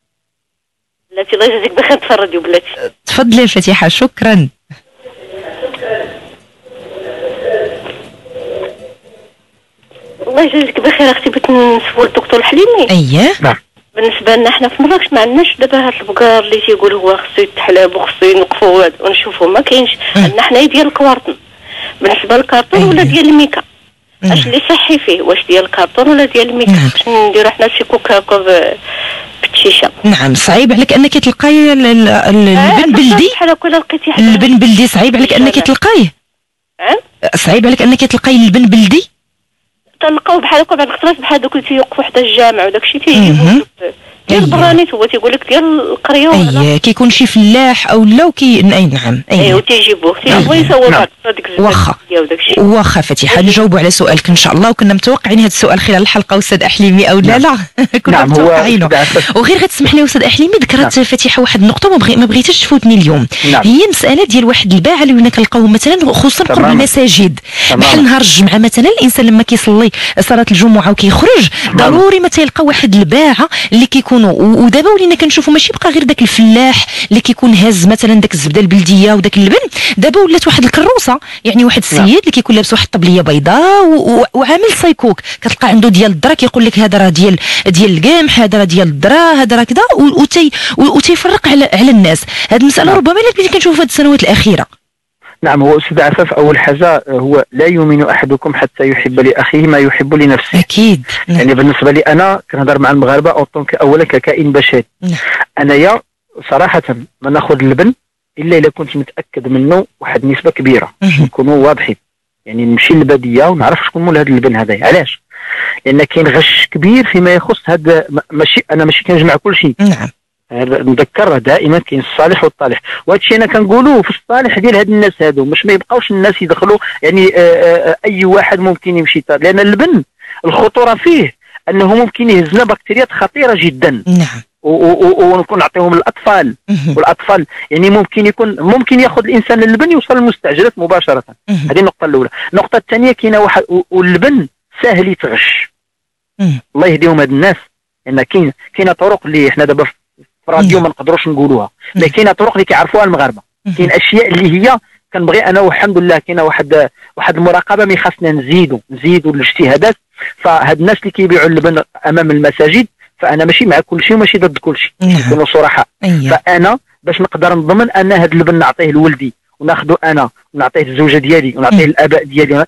بلاتي الله يجازيك بخير تفرجي بلاتي. تفضلي فاتحه، شكرا. الله يجازيك بخير اختي، بغيت نسول الدكتور الحليمي. اييه. نعم. بالنسبه لنا حنا في مراكش ما عندناش دابا هاد البقار اللي تيقول هو خصو يتحلب وخصو ينقفوا ونشوفوا، ما كاينش عندنا حنايا ديال الكوارطن. بالنسبه للكارطون ولا ديال الميكا، اش اللي صحي فيه؟ واش ديال الكارطون ولا ديال الميكا؟ باش نديرو حنا سيكوك هكا بالتشيشه. نعم. صعيب عليك انك تلقاي اللبن بلدي؟ بحال هكا لقيتي اللبن بلدي صعيب عليك انك تلقايه؟ صعيب عليك انك تلقاي اللبن بلدي؟ تلقاو بحال هكا بعض الخطرات بحال دوك اللي تيوقفوا حتى الجامع وداك الشيء تيجيبوا ديال البرانيت، هو تيقول لك ديال القريه ولا اييه كيكون شي فلاح او لا وكي اي نعم اييه وتيجيبوه تيبغي يصور بعض داك واخا واخا فاتحه نجاوبوا على سؤالك ان شاء الله، وكنا متوقعين هذا السؤال خلال الحلقه استاذ احليمي او لا لا كنا نعم متوقعينه. وغير غتسمح لي استاذ احليمي ذكرت نعم. فاتحه واحد النقطه ما بغي ما بغيتش تفوتني اليوم. نعم. هي مساله ديال واحد الباعه اللي ولينا كنلقاوهم مثلا خصوصا قرب المساجد، بحال نهار الجمعه مثلا الانسان لما كيصلي صلاه الجمعه وكيخرج ضروري ما تيلقى واحد الباعه اللي كيكونوا. ودابا ولينا كنشوفوا ماشي بقى غير داك الفلاح اللي كيكون هاز مثلا داك الزبده البلديه وداك اللبن، دابا ولات واحد الكروسه، يعني واحد السيد اللي كيكون لابس واحد الطبليه بيضاء وعامل سايكوك، كتلقى عنده ديال الذره كيقول لك هذا راه ديال ديال القمح، هذا راه ديال الذره، هذا راه كذا، وتي وتيفرق على على الناس. هذه المساله نعم. ربما اللي بدينا كنشوفوا هذه السنوات الاخيره. نعم. هو استاذ عفاف اول حاجه هو لا يؤمن احدكم حتى يحب لاخيه ما يحب لنفسه. اكيد. نعم. يعني بالنسبه لي انا كنهضر مع المغاربه اوطونك اولا ككائن بشري. نعم. انايا صراحه ما ناخذ اللبن الا الا كنت متاكد منه واحد النسبه كبيره، نكونوا واضحين. يعني نمشي للباديه ونعرف شكون مول هذا اللبن هذا. علاش؟ لان كاين غش كبير فيما يخص هذا. ماشي انا ماشي كنجمع كل شيء. نعم. نذكر دائما كاين الصالح والطالح، وهذا الشيء انا كنقولوه في الصالح ديال هاد الناس هادو، باش ما يبقاوش الناس يدخلوا يعني آآ آآ اي واحد ممكن يمشي، لان اللبن الخطوره فيه انه ممكن يهزنا بكتيريات خطيره جدا. نعم. ونكون نعطيهم للاطفال، والاطفال يعني ممكن يكون ممكن ياخذ الانسان اللبن يوصل للمستعجلات مباشره. هذه النقطه الاولى. النقطه الثانيه كاينه واحد واللبن ساهل يتغش. الله يهديهم هاد الناس، لان كاين كاينه طرق اللي حنا دابا في الراديو ما نقدروش نقولوها، لكن كاينه طرق اللي كيعرفوها المغاربه. كاين اشياء اللي هي كنبغي انا والحمد لله كاينه واحد واحد المراقبه مي خاصنا نزيدوا نزيدوا الاجتهادات. فهاد الناس اللي كيبيعوا اللبن امام المساجد فانا ماشي مع كل شيء وماشي ضد كل شيء، نكونوا صراحه. فانا باش نقدر نضمن ان هاد اللبن نعطيه لولدي وناخذه انا ونعطيه للزوجه ديالي ونعطيه للاباء ديالي،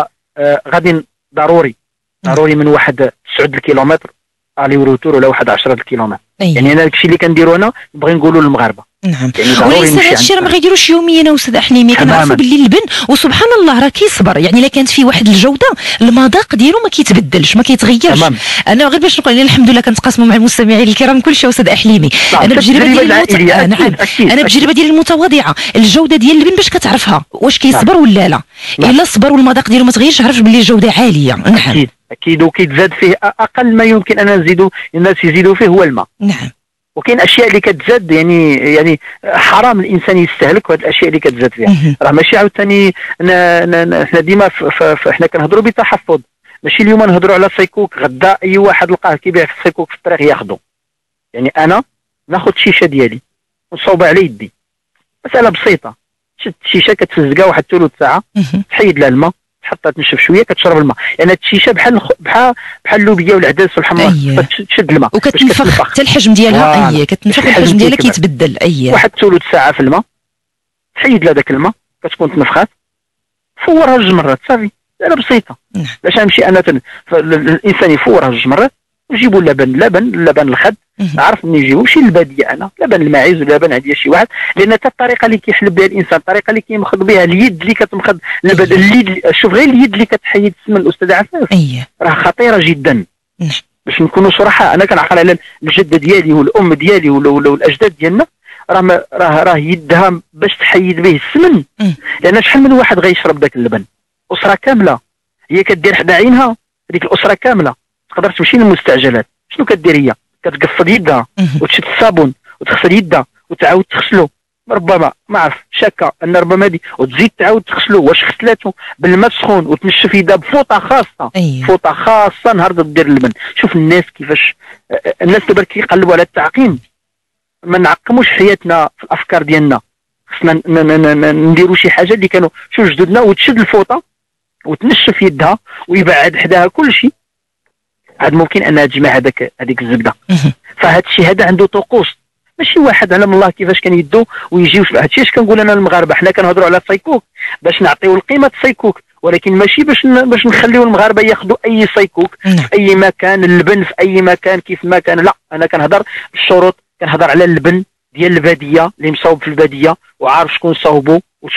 فغادي ضروري ضروري من واحد تسعة الكيلومتر الي وروتور ولا واحد عشرة الكيلومتر. يعني انا داكشي اللي كنديرو انا نبغي نقولوا للمغاربه نعم. وليس هذا الشيء راه ما غيديروش يوميا استاذ احليمي، كنعرفوا باللي اللبن وسبحان الله راه كيصبر، يعني الا كانت فيه واحد الجوده المذاق ديالو ما كيتبدلش ما كيتغيرش. تمام. انا غير باش نقول الحمد لله كنتقاسموا مع المستمعين الكرام كل شيء استاذ احليمي. انا بتجربه ديالي المت... آه نعم. انا بتجربه ديالي المتواضعه الجوده ديال اللبن باش كتعرفها واش كيصبر ولا لا. الا صبر والمذاق ديالو ما تغيرش عرف باللي الجوده عاليه. نعم. اكيد اكيد. وكيتزاد فيه اقل ما يمكن ان نزيدوا الناس يزيدوا فيه هو الماء. نعم. وكاين اشياء اللي كتزاد يعني يعني حرام الانسان يستهلك هذه الاشياء اللي كتزاد فيها. راه ماشي عاوتاني حنا ديما حنا كنهضروا بتحفظ، ماشي اليوم نهضروا على سيكوك غدا اي واحد لقاه كيبيع في السيكوك في الطريق ياخذو. يعني انا ناخذ الشيشه ديالي ونصوبها على يدي، مساله بسيطه، شد الشيشه كتفزقها واحد ثلث ساعه، تحيد لها الماء، تحطها تنشف شويه كتشرب الماء. يعني هاد الشيشه بحال بحال بحال اللوبيا والعدس والحمرا تشد الماء وكتنفخ حتى الحجم ديالها. اي كتنفخ الحجم ديالها كيتبدل. اي واحد ثلث ساعه في الماء، تحيد لها داك الماء كتكون تنفخات، فورها جوج مرات صافي. مساله بسيطه. باش نمشي انا تن... الانسان يفورها جوج مرات نجيبوا اللبن اللبن اللبن الخد، عارف منين نجيبو؟ ماشي الباديه انا لبن الماعز ولا لبن عندي شي واحد، لان حتى الطريقه اللي كيحلب بها الانسان الطريقه اللي كيمخض بها اليد اللي كتمخض اللبن اليد. شوف غير اليد اللي كتحيد السمن الاستاذ عفاف راه خطيره جدا. باش نكونوا صراحه انا كنعقل على الجده ديالي والام ديالي والاجداد ديالنا راه راه راه يدها باش تحيد به السمن، لان شحال من واحد غيشرب داك اللبن. اسره كامله هي كدير حدا عينها، هذيك الاسره كامله تقدر تمشي للمستعجلات. شنو كدير هي؟ كتقفل يدها وتشد الصابون وتغسل يدها وتعاود تغسلو، ربما ما عرف شاكه ان ربما هذه، وتزيد تعاود تغسلو واش غسلاتو بالماء السخون وتنشف يدها بفوطه خاصه. أيه. فوطه خاصه نهار دير اللبن. شوف الناس كيفاش الناس دابا كيقلبوا على التعقيم. ما نعقموش حياتنا في الافكار ديالنا، خصنا نديروا شي حاجه اللي كانوا شوف جدودنا، وتشد الفوطه وتنشف يدها ويبعد حداها كل شيء، عاد ممكن انها تجمع هذاك هذيك الزبده. فهاد الشيء هذا عنده طقوس، ماشي واحد علم الله كيفاش كان يدو ويجي. هاد الشيء اش كنقول انا للمغاربه، حنا كنهضروا على السيكوك باش نعطيو القيمه السيكوك، ولكن ماشي باش باش نخليو المغاربه ياخذوا اي سيكوك في اي مكان، اللبن في اي مكان كيف ما كان. لا، انا كنهضر بالشروط، كنهضر على اللبن ديال الباديه اللي مصوب في الباديه وعارف شكون صوبو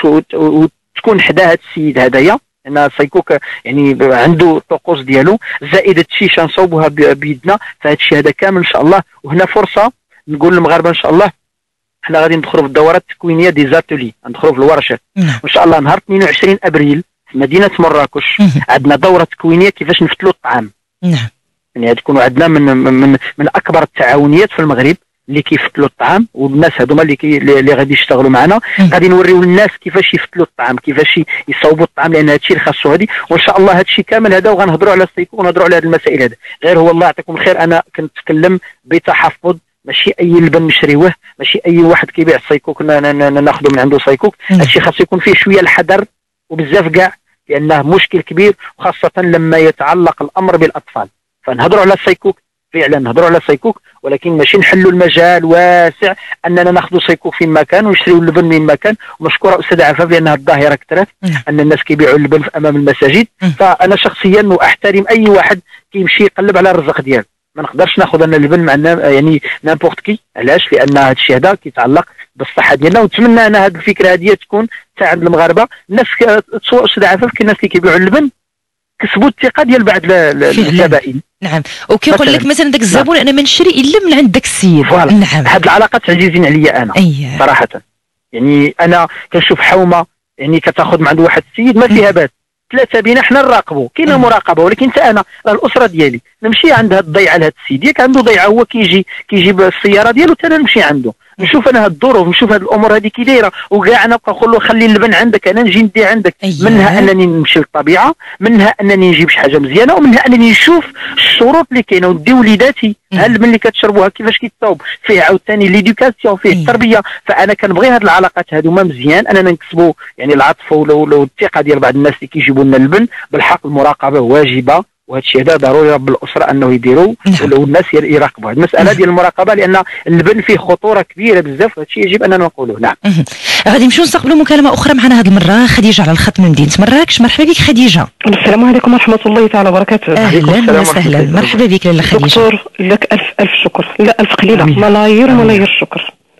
وتكون حدا هاد السيد هذايا، ان السيكوك يعني عنده الطقوس ديالو. زائد الشيشه نصوبوها بيدنا، فهاد الشيء هذا كامل ان شاء الله. وهنا فرصه نقول للمغاربه ان شاء الله حنا غادي ندخلوا في الدورات التكوينيه دي زاتولي، ندخلوا في الورشات وان شاء الله. نهار اثنين وعشرين ابريل في مدينه مراكش عندنا دوره تكوينيه كيفاش نفتلوا الطعام. نعم. يعني تكونوا عندنا من من من اكبر التعاونيات في المغرب اللي كيفتلوا الطعام، والناس هذوما اللي كي اللي غادي يشتغلوا معنا غادي نوريو للناس كيفاش يفتلوا الطعام، كيفاش يصوبوا الطعام، لان هذا الشيء اللي خاصو هذه. وان شاء الله هذا الشيء كامل هذا وغنهضروا على السيكوك ونهضروا على هذه المسائل هذه. غير هو الله يعطيكم الخير، انا كنتكلم بتحفظ، ماشي اي لبن نشريوه، ماشي اي واحد كيبيع السيكوك ناخذوا من عنده سيكوك. هذا الشيء خاص يكون فيه شويه الحذر وبزاف كاع، لانه مشكل كبير، وخاصه لما يتعلق الامر بالاطفال. فنهضروا على السيكوك فعلا، نهضروا على السيكوك، ولكن ماشي نحلوا المجال واسع اننا ناخذوا سيكوك في مكان ونشريوا اللبن من مكان. ومشكوره استاذ عفاف لان هذه الظاهره كثرت، ان الناس كيبيعوا اللبن امام المساجد. فانا شخصيا واحترم اي واحد كيمشي يقلب على الرزق ديالو، ما نقدرش ناخذ انا اللبن مع يعني نامبورت كي. علاش؟ لان هذا الشيء هذا كيتعلق بالصحه ديالنا. ونتمنى ان هذه الفكره هذه تكون حتى عند المغاربه. الناس سواء استاذ عفاف كاين الناس اللي كيبيعوا اللبن كسبوا الثقه ديال بعض الزبائن. نعم. وكيقول لك مثلا داك الزبون انا ما نشري الا من عند داك السيد. نعم. هاد العلاقات عزيزين عليا انا. أيه. صراحه يعني انا كنشوف حومه يعني كتاخذ من عند واحد السيد ما فيها باس، ثلاثه بينا حنا نراقبوا، كاينه مراقبه. ولكن حتى انا الاسره ديالي نمشي عند هاد الضيعه لهاد السيد، ياك عنده ضيعه هو كيجي كيجيب السياره ديالو حتى انا نمشي عنده، نشوف انا هاد الظروف، نشوف هاد الامور هذه كي دايره، وكاع انا نبقى نقول له خلي اللبن عندك، انا نجي ندي عندك. أيه. منها انني نمشي للطبيعه، منها انني نجيب شي حاجه مزيانه، ومنها انني نشوف الشروط اللي كاينه وندي وليداتي ها اللبن اللي كتشربوها كيفاش كيتصاوب فيه، عاوتاني ليدوكاسيون فيه التربيه. فانا كنبغي هاد العلاقات هذوما مزيان اننا نكسبوا يعني العطف ولو الثقه ديال بعض الناس اللي كيجيبوا لنا اللبن. بالحق المراقبه واجبه، وهذا الشيء هذا ضروري رب الاسره انه يديروا. نعم. والناس يراقبوا هذه المساله ديال المراقبه، لان اللبن فيه خطوره كبيره بزاف، وهذا الشيء يجب اننا نقولوه. نعم. غادي نمشيو نستقبلوا مكالمه اخرى معنا هذه المره خديجه على الخط من مدينه مراكش. مرحبا بك خديجه. السلام عليكم ورحمه الله تعالى وبركاته. اهلا وسهلا، مرحبا بك لاله خديجه. دكتور لك الف الف شكر، لا الف قليله، ملايير ملايير الشكر.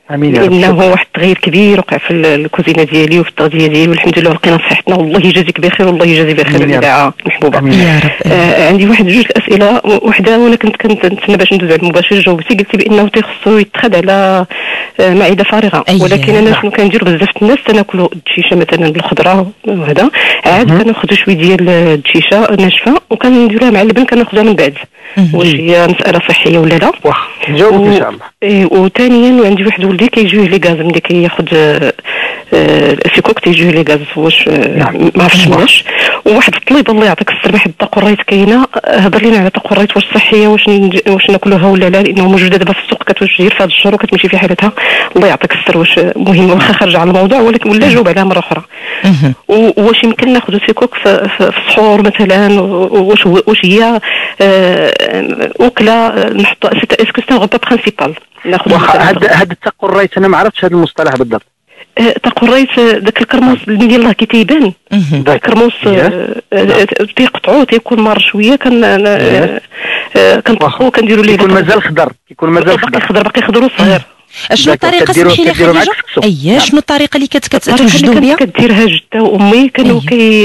امين يا لانه هو واحد التغيير كبير وقع في الكوزينه ديالي وفي التغذيه ديالي، والحمد لله لقينا صحتنا، والله يجازيك بخير والله يجازي بخير الاذاعه محبوبه. يا رب. آه عندي واحد جوج اسئله، وحده وانا كنت كنتسنى باش ندوز على المباشر، جاوبتي قلتي بانه تيخصو يتخذ على آه معده فارغه. أيه. ولكن انا شنو كندير بزاف الناس تناكلوا الدشيشه مثلا بالخضره وهذا، عاد كناخذ شويه ديال الدشيشه ناشفه وكنديروها مع اللبن كناخذها من بعد. واش هي مساله صحيه ولا لا؟ واخا نجاوبك ان شاء الله. إيه وثانيا عندي واحد ولدي كيجيوه لي غاز ملي كياخذ الفيكوك تيجيوه لي غاز، واش ما عرفتش علاش. وواحد الطليبه الله يعطيك السر واحد الطاقوريت كاينه، هضر لينا على طاقوريت واش صحيه واش واش ناكلوها ولا لا، لانه موجوده دابا في السوق كتوجير في هذا الشهر وكتمشي في حالتها. الله يعطيك السر واش مهم، واخا خارجه على الموضوع ولكن ولا جاوب عليها مره اخرى. واش يمكن ناخذ الفيكوك في, في, في السحور مثلا؟ واش واش هي وكله نحط اسكو سي ان غوبا برينسيبال ناخذ؟ هاد هاد التقريت انا ما عرفتش هذا المصطلح بالضبط. تقريت داك الكرموس اللي ديال الله كي تيبان، الكرموس تيقطعوه تيكون مار شويه، كان كنطبخوه كنديروا ليه كيكون مازال خضر، كيكون مازال باقي خضر باقي خضر وصغير. شنو الطريقه سمحي لي خديجه؟ اييه شنو الطريقه اللي كتوجدوا بها؟ كديرها جده وامي كانوا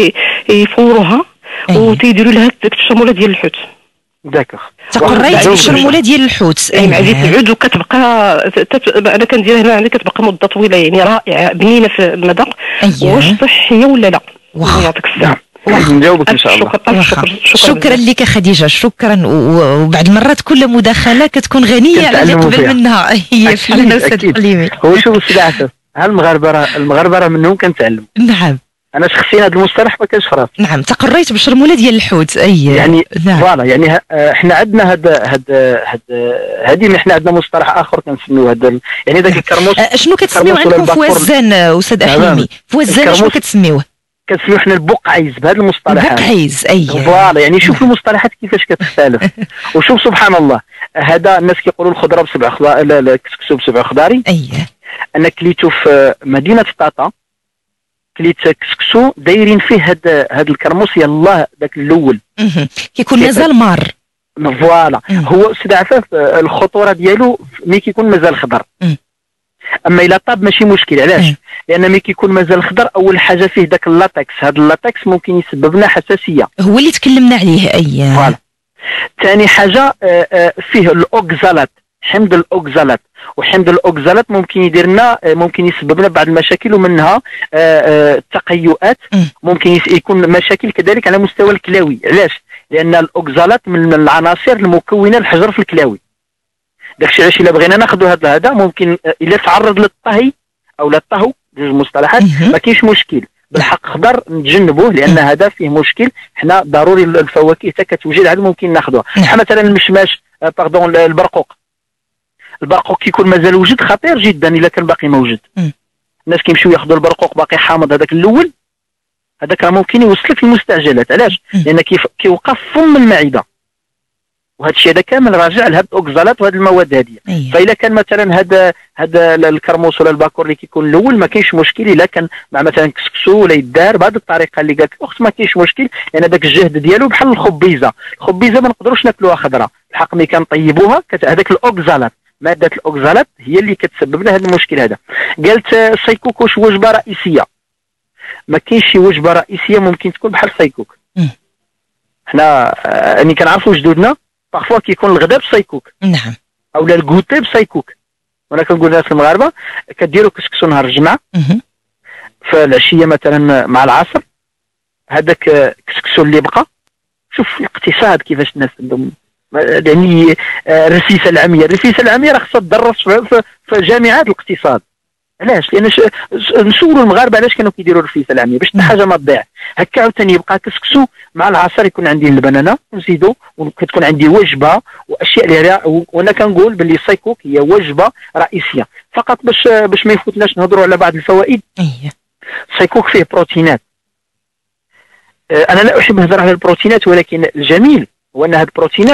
كيفوروها وتيديروا لها داك الشرموله ديال الحوت. داكوغ تقريت بالشرموله ديال الحوت اي مع زيت العود، وكتبقى انا كنديرها هنا عندي كتبقى مده طويله يعني رائعه بنينه في المذاق. واش صحيه ولا لا؟ الله يعطيك الصحه. نجاوبك ان شاء الله. شكرا شكرا, شكرا لك خديجه، شكرا. وبعد المرات كل مداخله كتكون غنيه على اللي قبل منها. هي فعلا استاذ حليمي. هو شوف السي عفاف، ها المغاربه راه المغاربه راه منهم كنتعلم. نعم انا شخصيا هذا المصطلح ما كانش في راسي. نعم تقريت بالشرموله ديال الحوت. اي يعني فوالا يعني احنا عندنا هذا هذا هذا هذه حنا عندنا مصطلح اخر كنسميوه هذا يعني ذاك الكرموس. شنو كتسميوه عندكم في وزان استاذ حليمي؟ في وزان شنو كتسميوه؟ كنسميوه حنا البقعيز بهذا المصطلح. البقعيز اي فوالا يعني شوف المصطلحات كيفاش كتختلف. وشوف سبحان الله هذا الناس كيقولوا الخضره بسبع خضار، لا لا الكسكسو بسبع خضاري. اييه انا كليتو في مدينه طاطا، كليت كسكسو دايرين فيه هاد هاد الكرموس يلاه داك الاول كيكون مازال مار. فوالا هو استاذ عفاف الخطوره ديالو ملي كيكون مازال خضر. اما الا طاب ماشي مشكل. علاش؟ لان ملي كيكون مازال خضر اول حاجه فيه داك اللاتكس، هاد اللاتكس ممكن يسبب لنا حساسيه، هو اللي تكلمنا عليه. اي فوالا. ثاني حاجه فيه الاوكزالات، حمض الاوكزالات، وحمض الاوكزالات ممكن يدير لنا ممكن يسبب لنا بعض المشاكل ومنها التقيؤات، ممكن يكون مشاكل كذلك على مستوى الكلاوي. علاش؟ لان الاوكزالات من العناصر المكونه للحجر في الكلاوي. داكشي علاش الا بغينا ناخذوا هذا هذا ممكن الا تعرض للطهي او للطهو، جوج مصطلحات ما كاينش مشكل، بالحق خضر نتجنبوه لان هذا فيه مشكل. حنا ضروري الفواكه حتى كتوجد عاد ممكن ناخذوها. بحال مثلا المشماش، باردون البرقوق، البرقوق كيكون مازال وجد خطير جدا الا كان باقي موجود. الناس كيمشيو ياخذوا البرقوق باقي حامض، هذاك الاول هذاك راه ممكن يوصلك للمستعجلات. علاش؟ لان كيف كيوقف فم المعده، وهذا الشيء هذا كامل راجع لهاد الاوكزالات وهاد المواد هذه. أيه. فاذا كان مثلا هذا هذا الكرموس ولا الباكور اللي كيكون الاول ما كاينش مشكل، الا كان مع مثلا كسكسو ولا يدار بهذه الطريقه اللي قالت الاخت ما كاينش مشكل، لان يعني داك الجهد ديالو بحال الخبيزه. الخبيزه ما نقدروش ناكلوها خضراء، الحق ملي كنطيبوها هذاك الاوكزالات، ماده الاوكزالات هي اللي كتسبب لنا هذا المشكل هذا. قالت السيكوك واش وجبه رئيسيه؟ ما كاينش شي وجبه رئيسيه ممكن تكون بحال السيكوك. حنا يعني كنعرفوا جدودنا بارفوا كيكون الغداء بسيكوك. نعم. اولا الكوتي بسيكوك. وانا كنقول للناس المغاربه كديروا كسكسو نهار الجمعه، في العشيه مثلا مع العصر، هذاك كسكسو اللي بقى. شوف الاقتصاد كيفاش الناس عندهم يعني الرسيسه العاميه، الرسيسه العاميه راه خصها تدرس في, في جامعات الاقتصاد. علاش؟ لان نسولوا المغاربه علاش كانوا كيديروا الرسيسه العاميه باش حتى حاجه ما تضيع. هكا عاوتاني يبقى كسكسو مع العصير، يكون عندي البنانه ونزيدو وكتكون عندي وجبه واشياء اللي، وانا كنقول باللي السيكوك هي وجبه رئيسيه. فقط باش باش ما يفوتناش نهضروا على بعض الفوائد. اييه السيكوك فيه بروتينات. انا لا احب نهضر على البروتينات، ولكن الجميل هو ان هذه البروتينات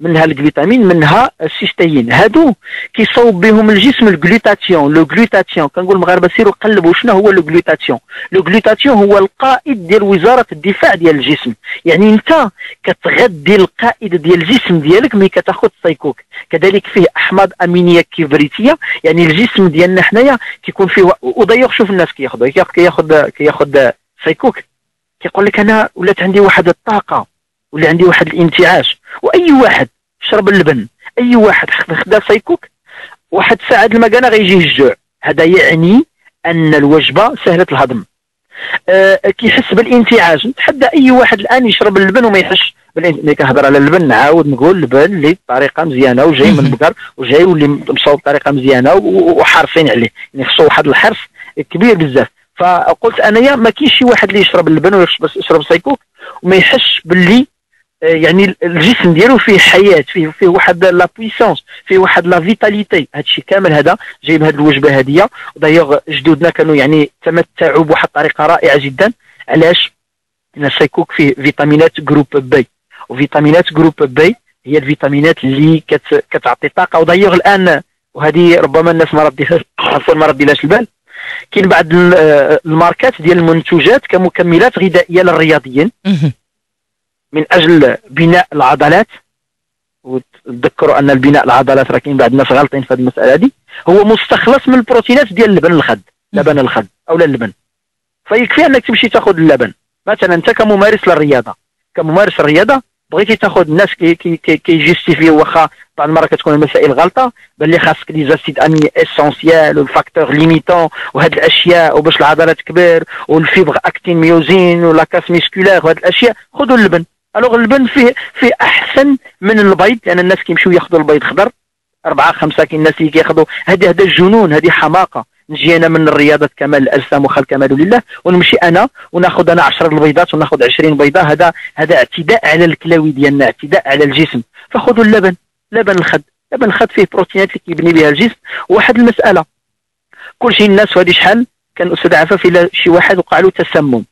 منها الجلوتامين منها السيستين. هادو كيصوب بهم الجسم الجلوتاتيون. لو جلوتاتيون كنقول المغاربه سيروا قلبوا شنو هو لو جلوتاتيون. لو جلوتاتيون هو القائد ديال وزاره الدفاع ديال الجسم. يعني انت كتغذي القائد ديال الجسم ديالك ملي كتاخذ سايكوك. كذلك فيه احماض امينيه كبريتيه، يعني الجسم ديالنا حنايا كيكون فيه. ودايوغ شوف الناس كياخذوا كياخذ كياخذ سايكوك كيقول لك انا ولات عندي واحد الطاقه ولا عندي واحد الانتعاش. واي واحد شرب اللبن، اي واحد خدا سايكوك واحد ساعه المكانه غيجيه الجوع. هذا يعني ان الوجبه سهله الهضم. أه كيحس بالانتعاش. نتحدى اي واحد الان يشرب اللبن وما يحسش بالانتعاش. ملي كنهضر على اللبن نعاود نقول اللبن اللي بطريقه مزيانه وجاي من البقر وجاي واللي مصوب بطريقه مزيانه وحارسين عليه، يعني خصو واحد الحرص كبير بزاف. فقلت انايا ما كاينش شي واحد اللي يشرب اللبن ويشرب سايكوك وما يحسش باللي يعني الجسم ديالو فيه حياه، فيه فيه واحد لا بويسونس، فيه واحد لا فيتاليتي. هادشي كامل هذا جاي بهذه الوجبه هذه. ودايوغ جدودنا كانوا يعني تمتعوا بواحد الطريقه رائعه جدا. علاش؟ لان السايكوك فيه فيتامينات جروب بي، وفيتامينات جروب بي هي الفيتامينات اللي كت كتعطي طاقه. ودايوغ الان وهذه ربما الناس ما رديهاش ما رديلهاش البال، كاين بعض الماركات ديال المنتوجات كمكملات غذائيه للرياضيين من اجل بناء العضلات. وتذكروا ان البناء العضلات راه كاين بعض الناس غالطين في هذه المساله هذه. هو مستخلص من البروتينات ديال اللبن الخد، لبن الخد او اللبن. فيكفي انك تمشي تاخذ اللبن. مثلا انت كممارس للرياضه، كممارس الرياضه بغيتي تاخذ، الناس كي كي كي كيجيستيفيو واخا بعض المرات كتكون المسائل غلطه، باللي خاصك لي زاسيد اميني اسونسيال والفاكتور ليميتون وهاد الاشياء وباش العضلات تكبر والفيبر اكتين ميوزين ولا كاس ميسكولار وهاد الاشياء. خذوا اللبن. الوغ اللبن فيه فيه احسن من البيض، لان الناس كيمشيو ياخذوا البيض خضر أربعة خمسة. كاين الناس اللي كياخذوا هذا هذا الجنون، هذه حماقه. نجي انا من الرياضه كمال الاجسام وخا الكمال لله ونمشي انا وناخذ انا عشرة البيضات وناخذ عشرين بيضه. هذا هذا اعتداء على الكلاوي ديالنا، اعتداء على الجسم. فخذوا اللبن، لبن الخد. لبن الخد فيه بروتينات اللي كيبني بها الجسم. واحد المساله، كل شيء الناس وهذه شحال كان استاذ عفاف الى شي واحد وقع له تسمم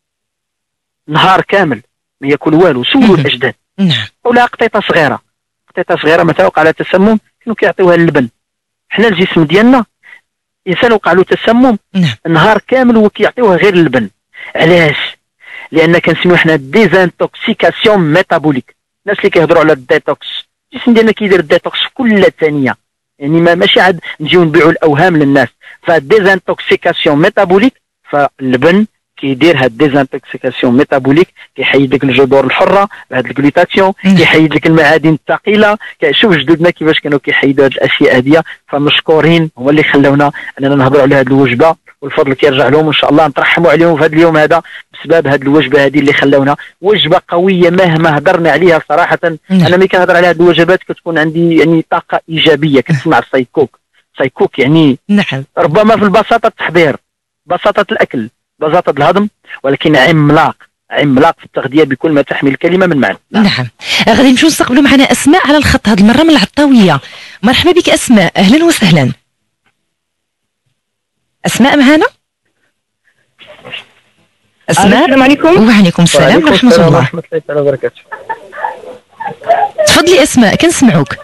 نهار كامل ما ياكل والو، سولوا الاجداد. نعم. ولا قطيطه صغيره، قطيطه صغيره متى وقع لها تسمم كانوا كيعطيوها اللبن. حنا الجسم ديالنا انسان وقع له تسمم نعم. نهار كامل وكيعطيوها غير اللبن. علاش؟ لان كنسميو حنا ديزانتوكسيكاسيون ميتابوليك. الناس اللي كيهضروا على الديتوكس، الجسم ديالنا كيدير الديتوكس كل ثانيه، يعني ما ماشي عاد نجيو نبيعوا الاوهام للناس. فديزانتوكسيكاسيون ميتابوليك، فاللبن كيدير هاد ديزانتوكسيكاسيون ميتابوليك، كيحيد لك الجذور الحره بهاد الجلوتاتيون، كيحيد لك المعادن الثقيله. شوف جدودنا كيفاش كانوا كيحيدوا هاد الاشياء هاديه. فمشكورين هما اللي خلونا اننا نهضروا على هاد الوجبه، والفضل كيرجع لهم ان شاء الله. نترحموا عليهم في هذا اليوم هذا بسبب هاد الوجبه هذه اللي خلونا. وجبه قويه مهما هضرنا عليها صراحه. انا ملي كنهضر على هاد الوجبات كتكون عندي يعني طاقه ايجابيه. كنسمع السايكوك، سايكوك يعني نعم ربما في البساطه التحضير، بساطه الاكل، بساطه الهضم، ولكن عملاق عملاق في التغذيه بكل ما تحمل الكلمه من معنى. نعم, نعم. غادي نمشيو نستقبلوا معنا اسماء على الخط هذه المره من العطاويه. مرحبا بك اسماء، اهلا وسهلا. اسماء معنا؟ اسماء السلام عليكم. وعليكم السلام ورحمه الله ورحمه الله تعالى وبركاته. تفضلي اسماء كنسمعوك.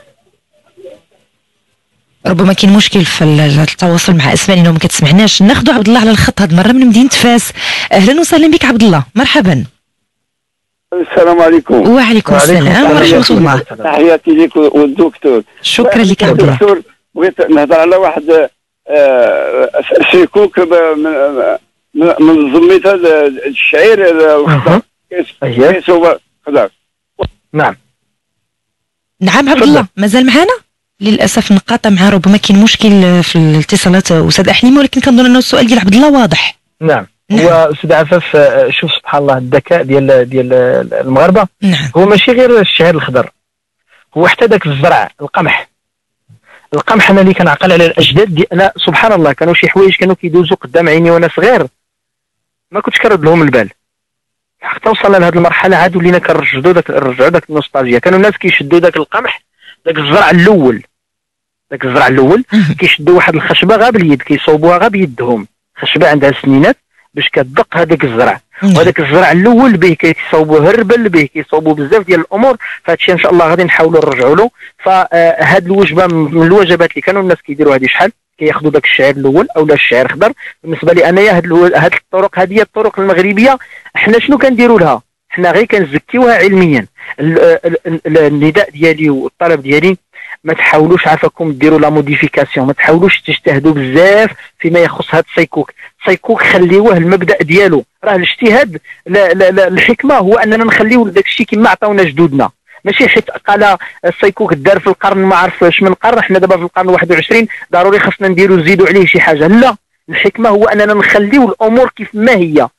ربما كاين مشكل في التواصل مع اسماء لانه ما كتسمعناش. ناخذ عبد الله على الخط هذه المره من مدينه فاس. اهلا وسهلا بك عبد الله، مرحبا. السلام عليكم. وعليكم السلام ورحمه الله. تحياتي لك والدكتور. شكرا لك عبد الله. دكتور بغيت نهضر على واحد سيكوك من ضميت الشعير الخضر. كيسوى خضر. نعم نعم عبد الله مازال معنا؟ للاسف نقاطع معها، ربما كاين مشكل في الاتصالات استاذ احليمي، ولكن كنظن انه السؤال ديال عبد الله واضح. نعم, نعم. هو استاذ عفاف شوف سبحان الله الذكاء ديال ديال المغاربه. نعم. هو ماشي غير الشعير الخضر، هو حتى ذاك الزرع القمح. القمح انا اللي كنعقل على الاجداد دي انا سبحان الله كانوا شي حوايج كانوا كيدوزوا قدام عيني وانا صغير ما كنتش كنرد لهم البال، حتى وصلنا لهذه المرحله عاد ولينا كنرجعوا داك نرجعوا داك النوستالجيا. كانوا الناس كيشدوا داك القمح، داك الزرع الاول داك الزرع الاول كيشدوا واحد الخشبه غا باليد، كيصوبوها غا بيدهم، خشبه عندها سنينات باش كتدق هذاك الزرع. وهذاك الزرع الاول به كيصاوبوا هربل به كيصاوبوا بزاف ديال الامور. فهذا الشيء ان شاء الله غادي نحاولوا نرجعوا له. فهاد الوجبه من الوجبات اللي كانوا الناس كيديروا هذه شحال كياخذوا داك الشعير الاول اولا الشعير الخضر. بالنسبه لي انايا هاد هاد الطرق هذه الطرق المغربيه حنا شنو كنديروا لها؟ حنا غير كنزكيوها علميا. النداء ديالي والطلب ديالي ما تحاولوش عافاكم ديروا لا موديفيكاسيون، ما تحاولوش تجتهدوا بزاف فيما يخص هذا السيكوك. السيكوك خليوه المبدا ديالو راه الاجتهاد. لا لا لا الحكمه هو اننا نخليو داك الشيء كما عطاونا جدودنا، ماشي حيت قال السيكوك دار في القرن ما عرفش من قرن حنا دابا في القرن الواحد والعشرين ضروري خاصنا نديروا نزيدوا عليه شي حاجه. لا، الحكمه هو اننا نخليو الامور كيف ما هي.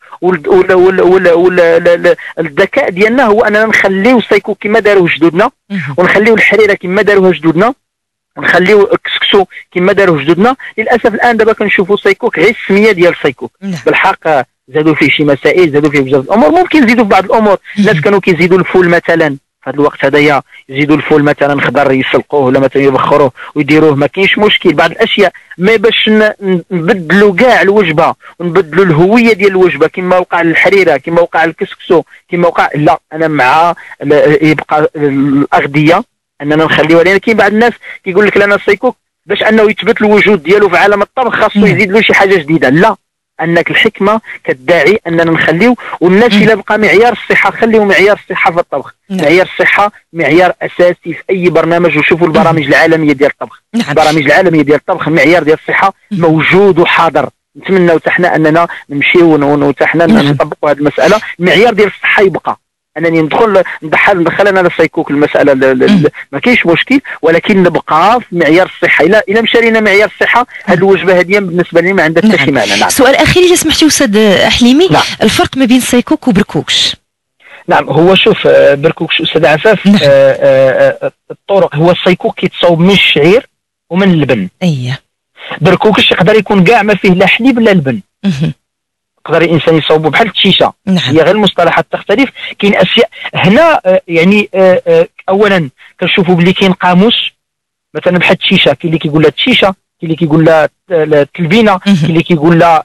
والذكاء ديالنا هو اننا نخليو السيكوك كما داروه جدودنا، ونخليو الحريره كما داروها جدودنا، ونخليو الكسكسو كما داروه جدودنا. للاسف الان دابا كنشوفوا سيكوك غير السميه ديال السيكوك. بالحق زادوا فيه شي مسائل، زادوا فيه بزاف الامور، ممكن يزيدوا في بعض الامور. الناس كانوا كيزيدوا الفول مثلا في هذا الوقت هذايا، يزيدوا الفول مثلا خضر يسلقوه ولا مثلا يبخروه ويديروه، ما كاينش مشكل. بعض الاشياء ما باش نبدلوا كاع الوجبه ونبدلوا الهويه ديال الوجبه كما وقع للحريره كما وقع للكسكسو كما وقع. لا، انا مع يبقى الاغذيه اننا نخليوها. لان كاين بعض الناس كيقول لك لنا السيكوك باش انه يثبت الوجود ديالو في عالم الطبخ خاصو يزيد له شي حاجه جديده. لا، انك الحكمه كتداعي اننا نخليو. والناس الا بقى معيار الصحه خليو معيار الصحه في الطبخ. نعم. معيار الصحه معيار اساسي في اي برنامج. وشوفوا البرامج العالميه ديال الطبخ. نعم. البرامج العالميه ديال الطبخ معيار ديال الصحه موجود وحاضر. نتمنى حتى حنا اننا نمشيو وحتى حنا نطبقوا هذه المساله. المعيار ديال الصحه يبقى انني ندخل ندخل ندخل انا السيكوك المساله ما كاينش مشكل، ولكن نبقى في معيار الصحه. الا الا مشى لنا معيار الصحه هذه الوجبه هذه بالنسبه لي ما عندها حتى شي معنى. نعم. سؤال اخير اذا سمحتي استاذ حليمي. نعم. الفرق ما بين السيكوك وبركوكش؟ نعم، هو شوف بركوكش استاذ عفاف. نعم. آآ آآ الطرق هو السيكوك كيتصاوب من الشعير ومن اللبن. اييه. بركوكش يقدر يكون كاع ما فيه لا حليب لا لبن. يقدر الانسان يصوبوا بحال التشيشه. نعم. هي غير المصطلحات تختلف. كاين اشياء هنا يعني اولا كنشوفوا بلي كاين قاموس مثلا بحال التشيشه، كاين اللي كيقول لها التشيشه، كاين اللي كيقول لها التلبينه، كاين اللي كيقول لها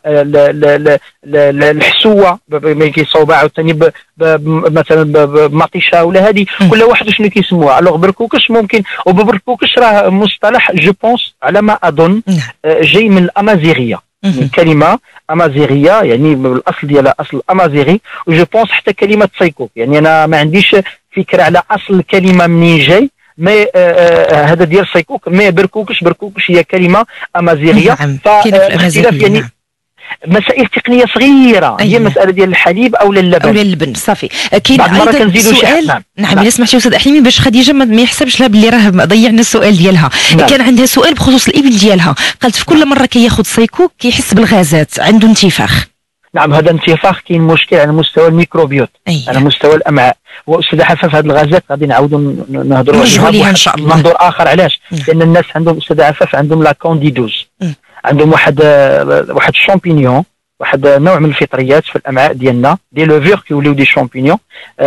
الحسوه ملي كيصوبها عاوتاني مثلا بمطيشه ولا هذه كل واحد شنو كيسموها. الوغ بركوكش ممكن، وبركوكش راه مصطلح جو بونس على ما اظن جاي من الامازيغيه، من كلمه امازيغيه يعني بالاصل ديالها اصل امازيغي. وجو بونس حتى كلمه سايكوك يعني انا ما عنديش فكره على اصل الكلمه منين جاي، ما هذا ديال سايكوك. ما بركوكش بركوكش هي كلمه امازيغيه. نعم. فاختلاف يعني نعم. مسائل تقنيه صغيره. أيوة. هي مساله ديال الحليب او اللبن او اللبن صافي. كاين ايضا سؤال. نعم, نعم. الا سمحتي استاذ حليمي باش خديجه ما يحسبش لها باللي راه ضيعنا السؤال ديالها. نعم. كان عندها سؤال بخصوص الابن ديالها، قالت في كل مره كياخذ سايكوك كيحس بالغازات، عنده انتفاخ. نعم، هذا انتفاخ كاين مشكل على مستوى الميكروبيوت. أيه. على مستوى الامعاء. واستاذ عفاف هذه الغازات غادي نعاودوا نهضروا عليها ان شاء الله منظور اخر. علاش؟ لان الناس عندهم استاذ عفاف عندهم لا كونديدوز. عندهم واحد واحد الشامبينيون، واحد نوع من الفطريات في الامعاء ديالنا دي لوفور كيوليو دي شامبينيون.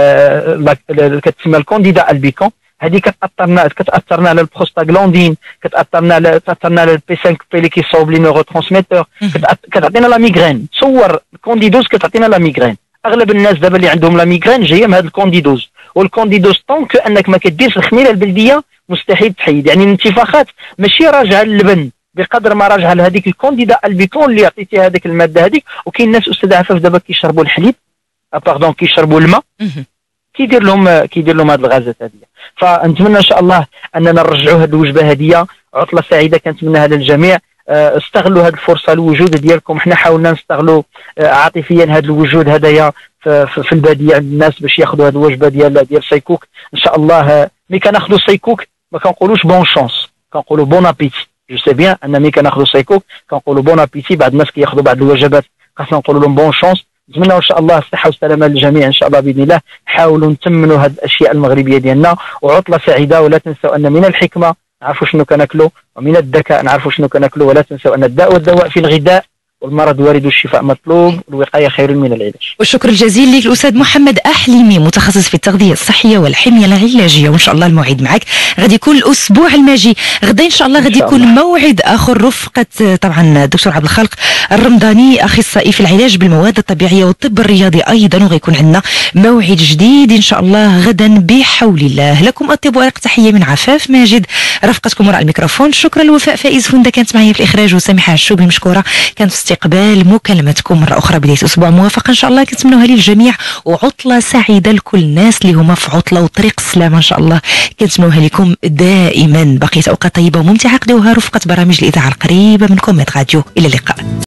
آه كتسمى الكونديدا البيكون. هذه كتاثرنا كتاثرنا على البروستاغلاندين، كتاثرنا على كتاثرنا على البي خمسة بي اللي كيصوب لي نورو ترانسميتور، كتعطينا لا ميغرين. تصور الكونديدوز كتعطينا لا ميغرين. اغلب الناس دابا اللي عندهم لا ميغرين جايه من هذا الكونديدوز. والكونديدوز طونك انك ما كديرش الخميره البلديه مستحيل تحيد. يعني الانتفاخات ماشي راجعه للبن بقدر ما راجعه لهذيك الكونديدا البيكون اللي عطيتيها هذيك الماده هذيك. وكاين ناس استاذ عفاف دابا كيشربوا الحليب باردون كيشربوا الماء كيدير لهم كيدير لهم هذه الغازات هذه. فنتمنى ان شاء الله اننا نرجعوا هذه الوجبه هذه. عطله سعيده كنتمناها للجميع. استغلوا هذه الفرصه الوجود ديالكم. حنا حاولنا نستغلوا عاطفيا هذا الوجود هذايا في الباديه الناس باش ياخذوا هذه الوجبه ديال ديال سايكوك. ان شاء الله ملي كناخذوا سايكوك ما كنقولوش بون شانس، كنقولوا بون ابيتي. جو سي بيان ان ملي كناخذوا سايكوك كنقولوا بون ابيتي. بعض الناس كياخذوا بعض الوجبات خاصنا نقولوا لهم بون شانس. نتمنى ان شاء الله الصحه والسلامه للجميع ان شاء الله باذن الله. حاولوا نتمنوا هذه الاشياء المغربيه ديالنا. وعطله سعيده. ولا تنسوا ان من الحكمه نعرفوا شنو كناكلوا، ومن الذكاء نعرفوا شنو كناكلوا. ولا تنسوا ان الداء والدواء في الغذاء. والمرض وارد والشفاء مطلوب، الوقايه خير من العلاج. والشكر الجزيل لك الاستاذ محمد احليمي، متخصص في التغذيه الصحيه والحميه العلاجيه، وان شاء الله الموعد معك غادي يكون الاسبوع الماجي. غدا ان شاء الله غادي يكون موعد اخر رفقه طبعا الدكتور عبد الخالق الرمضاني، اخصائي في العلاج بالمواد الطبيعيه والطب الرياضي ايضا، وغيكون عندنا موعد جديد ان شاء الله غدا بحول الله. لكم اطيب وارق تحيه من عفاف ماجد، رفقتكم وراء الميكروفون. شكرا لوفاء فائز فنده كانت معايا في الاخراج، وسامحه الشوبي مشكوره كانت في استقبال مكالمتكم مره اخرى. بدايه اسبوع موافق ان شاء الله كنتمنوها للجميع، وعطله سعيده لكل الناس اللي هما في عطله وطريق السلامه ان شاء الله كنتمنوها لكم دائما. بقيت اوقات طيبه وممتعه قضيوها رفقه برامج الاذاعه القريبه منكم ميد راديو. الى اللقاء.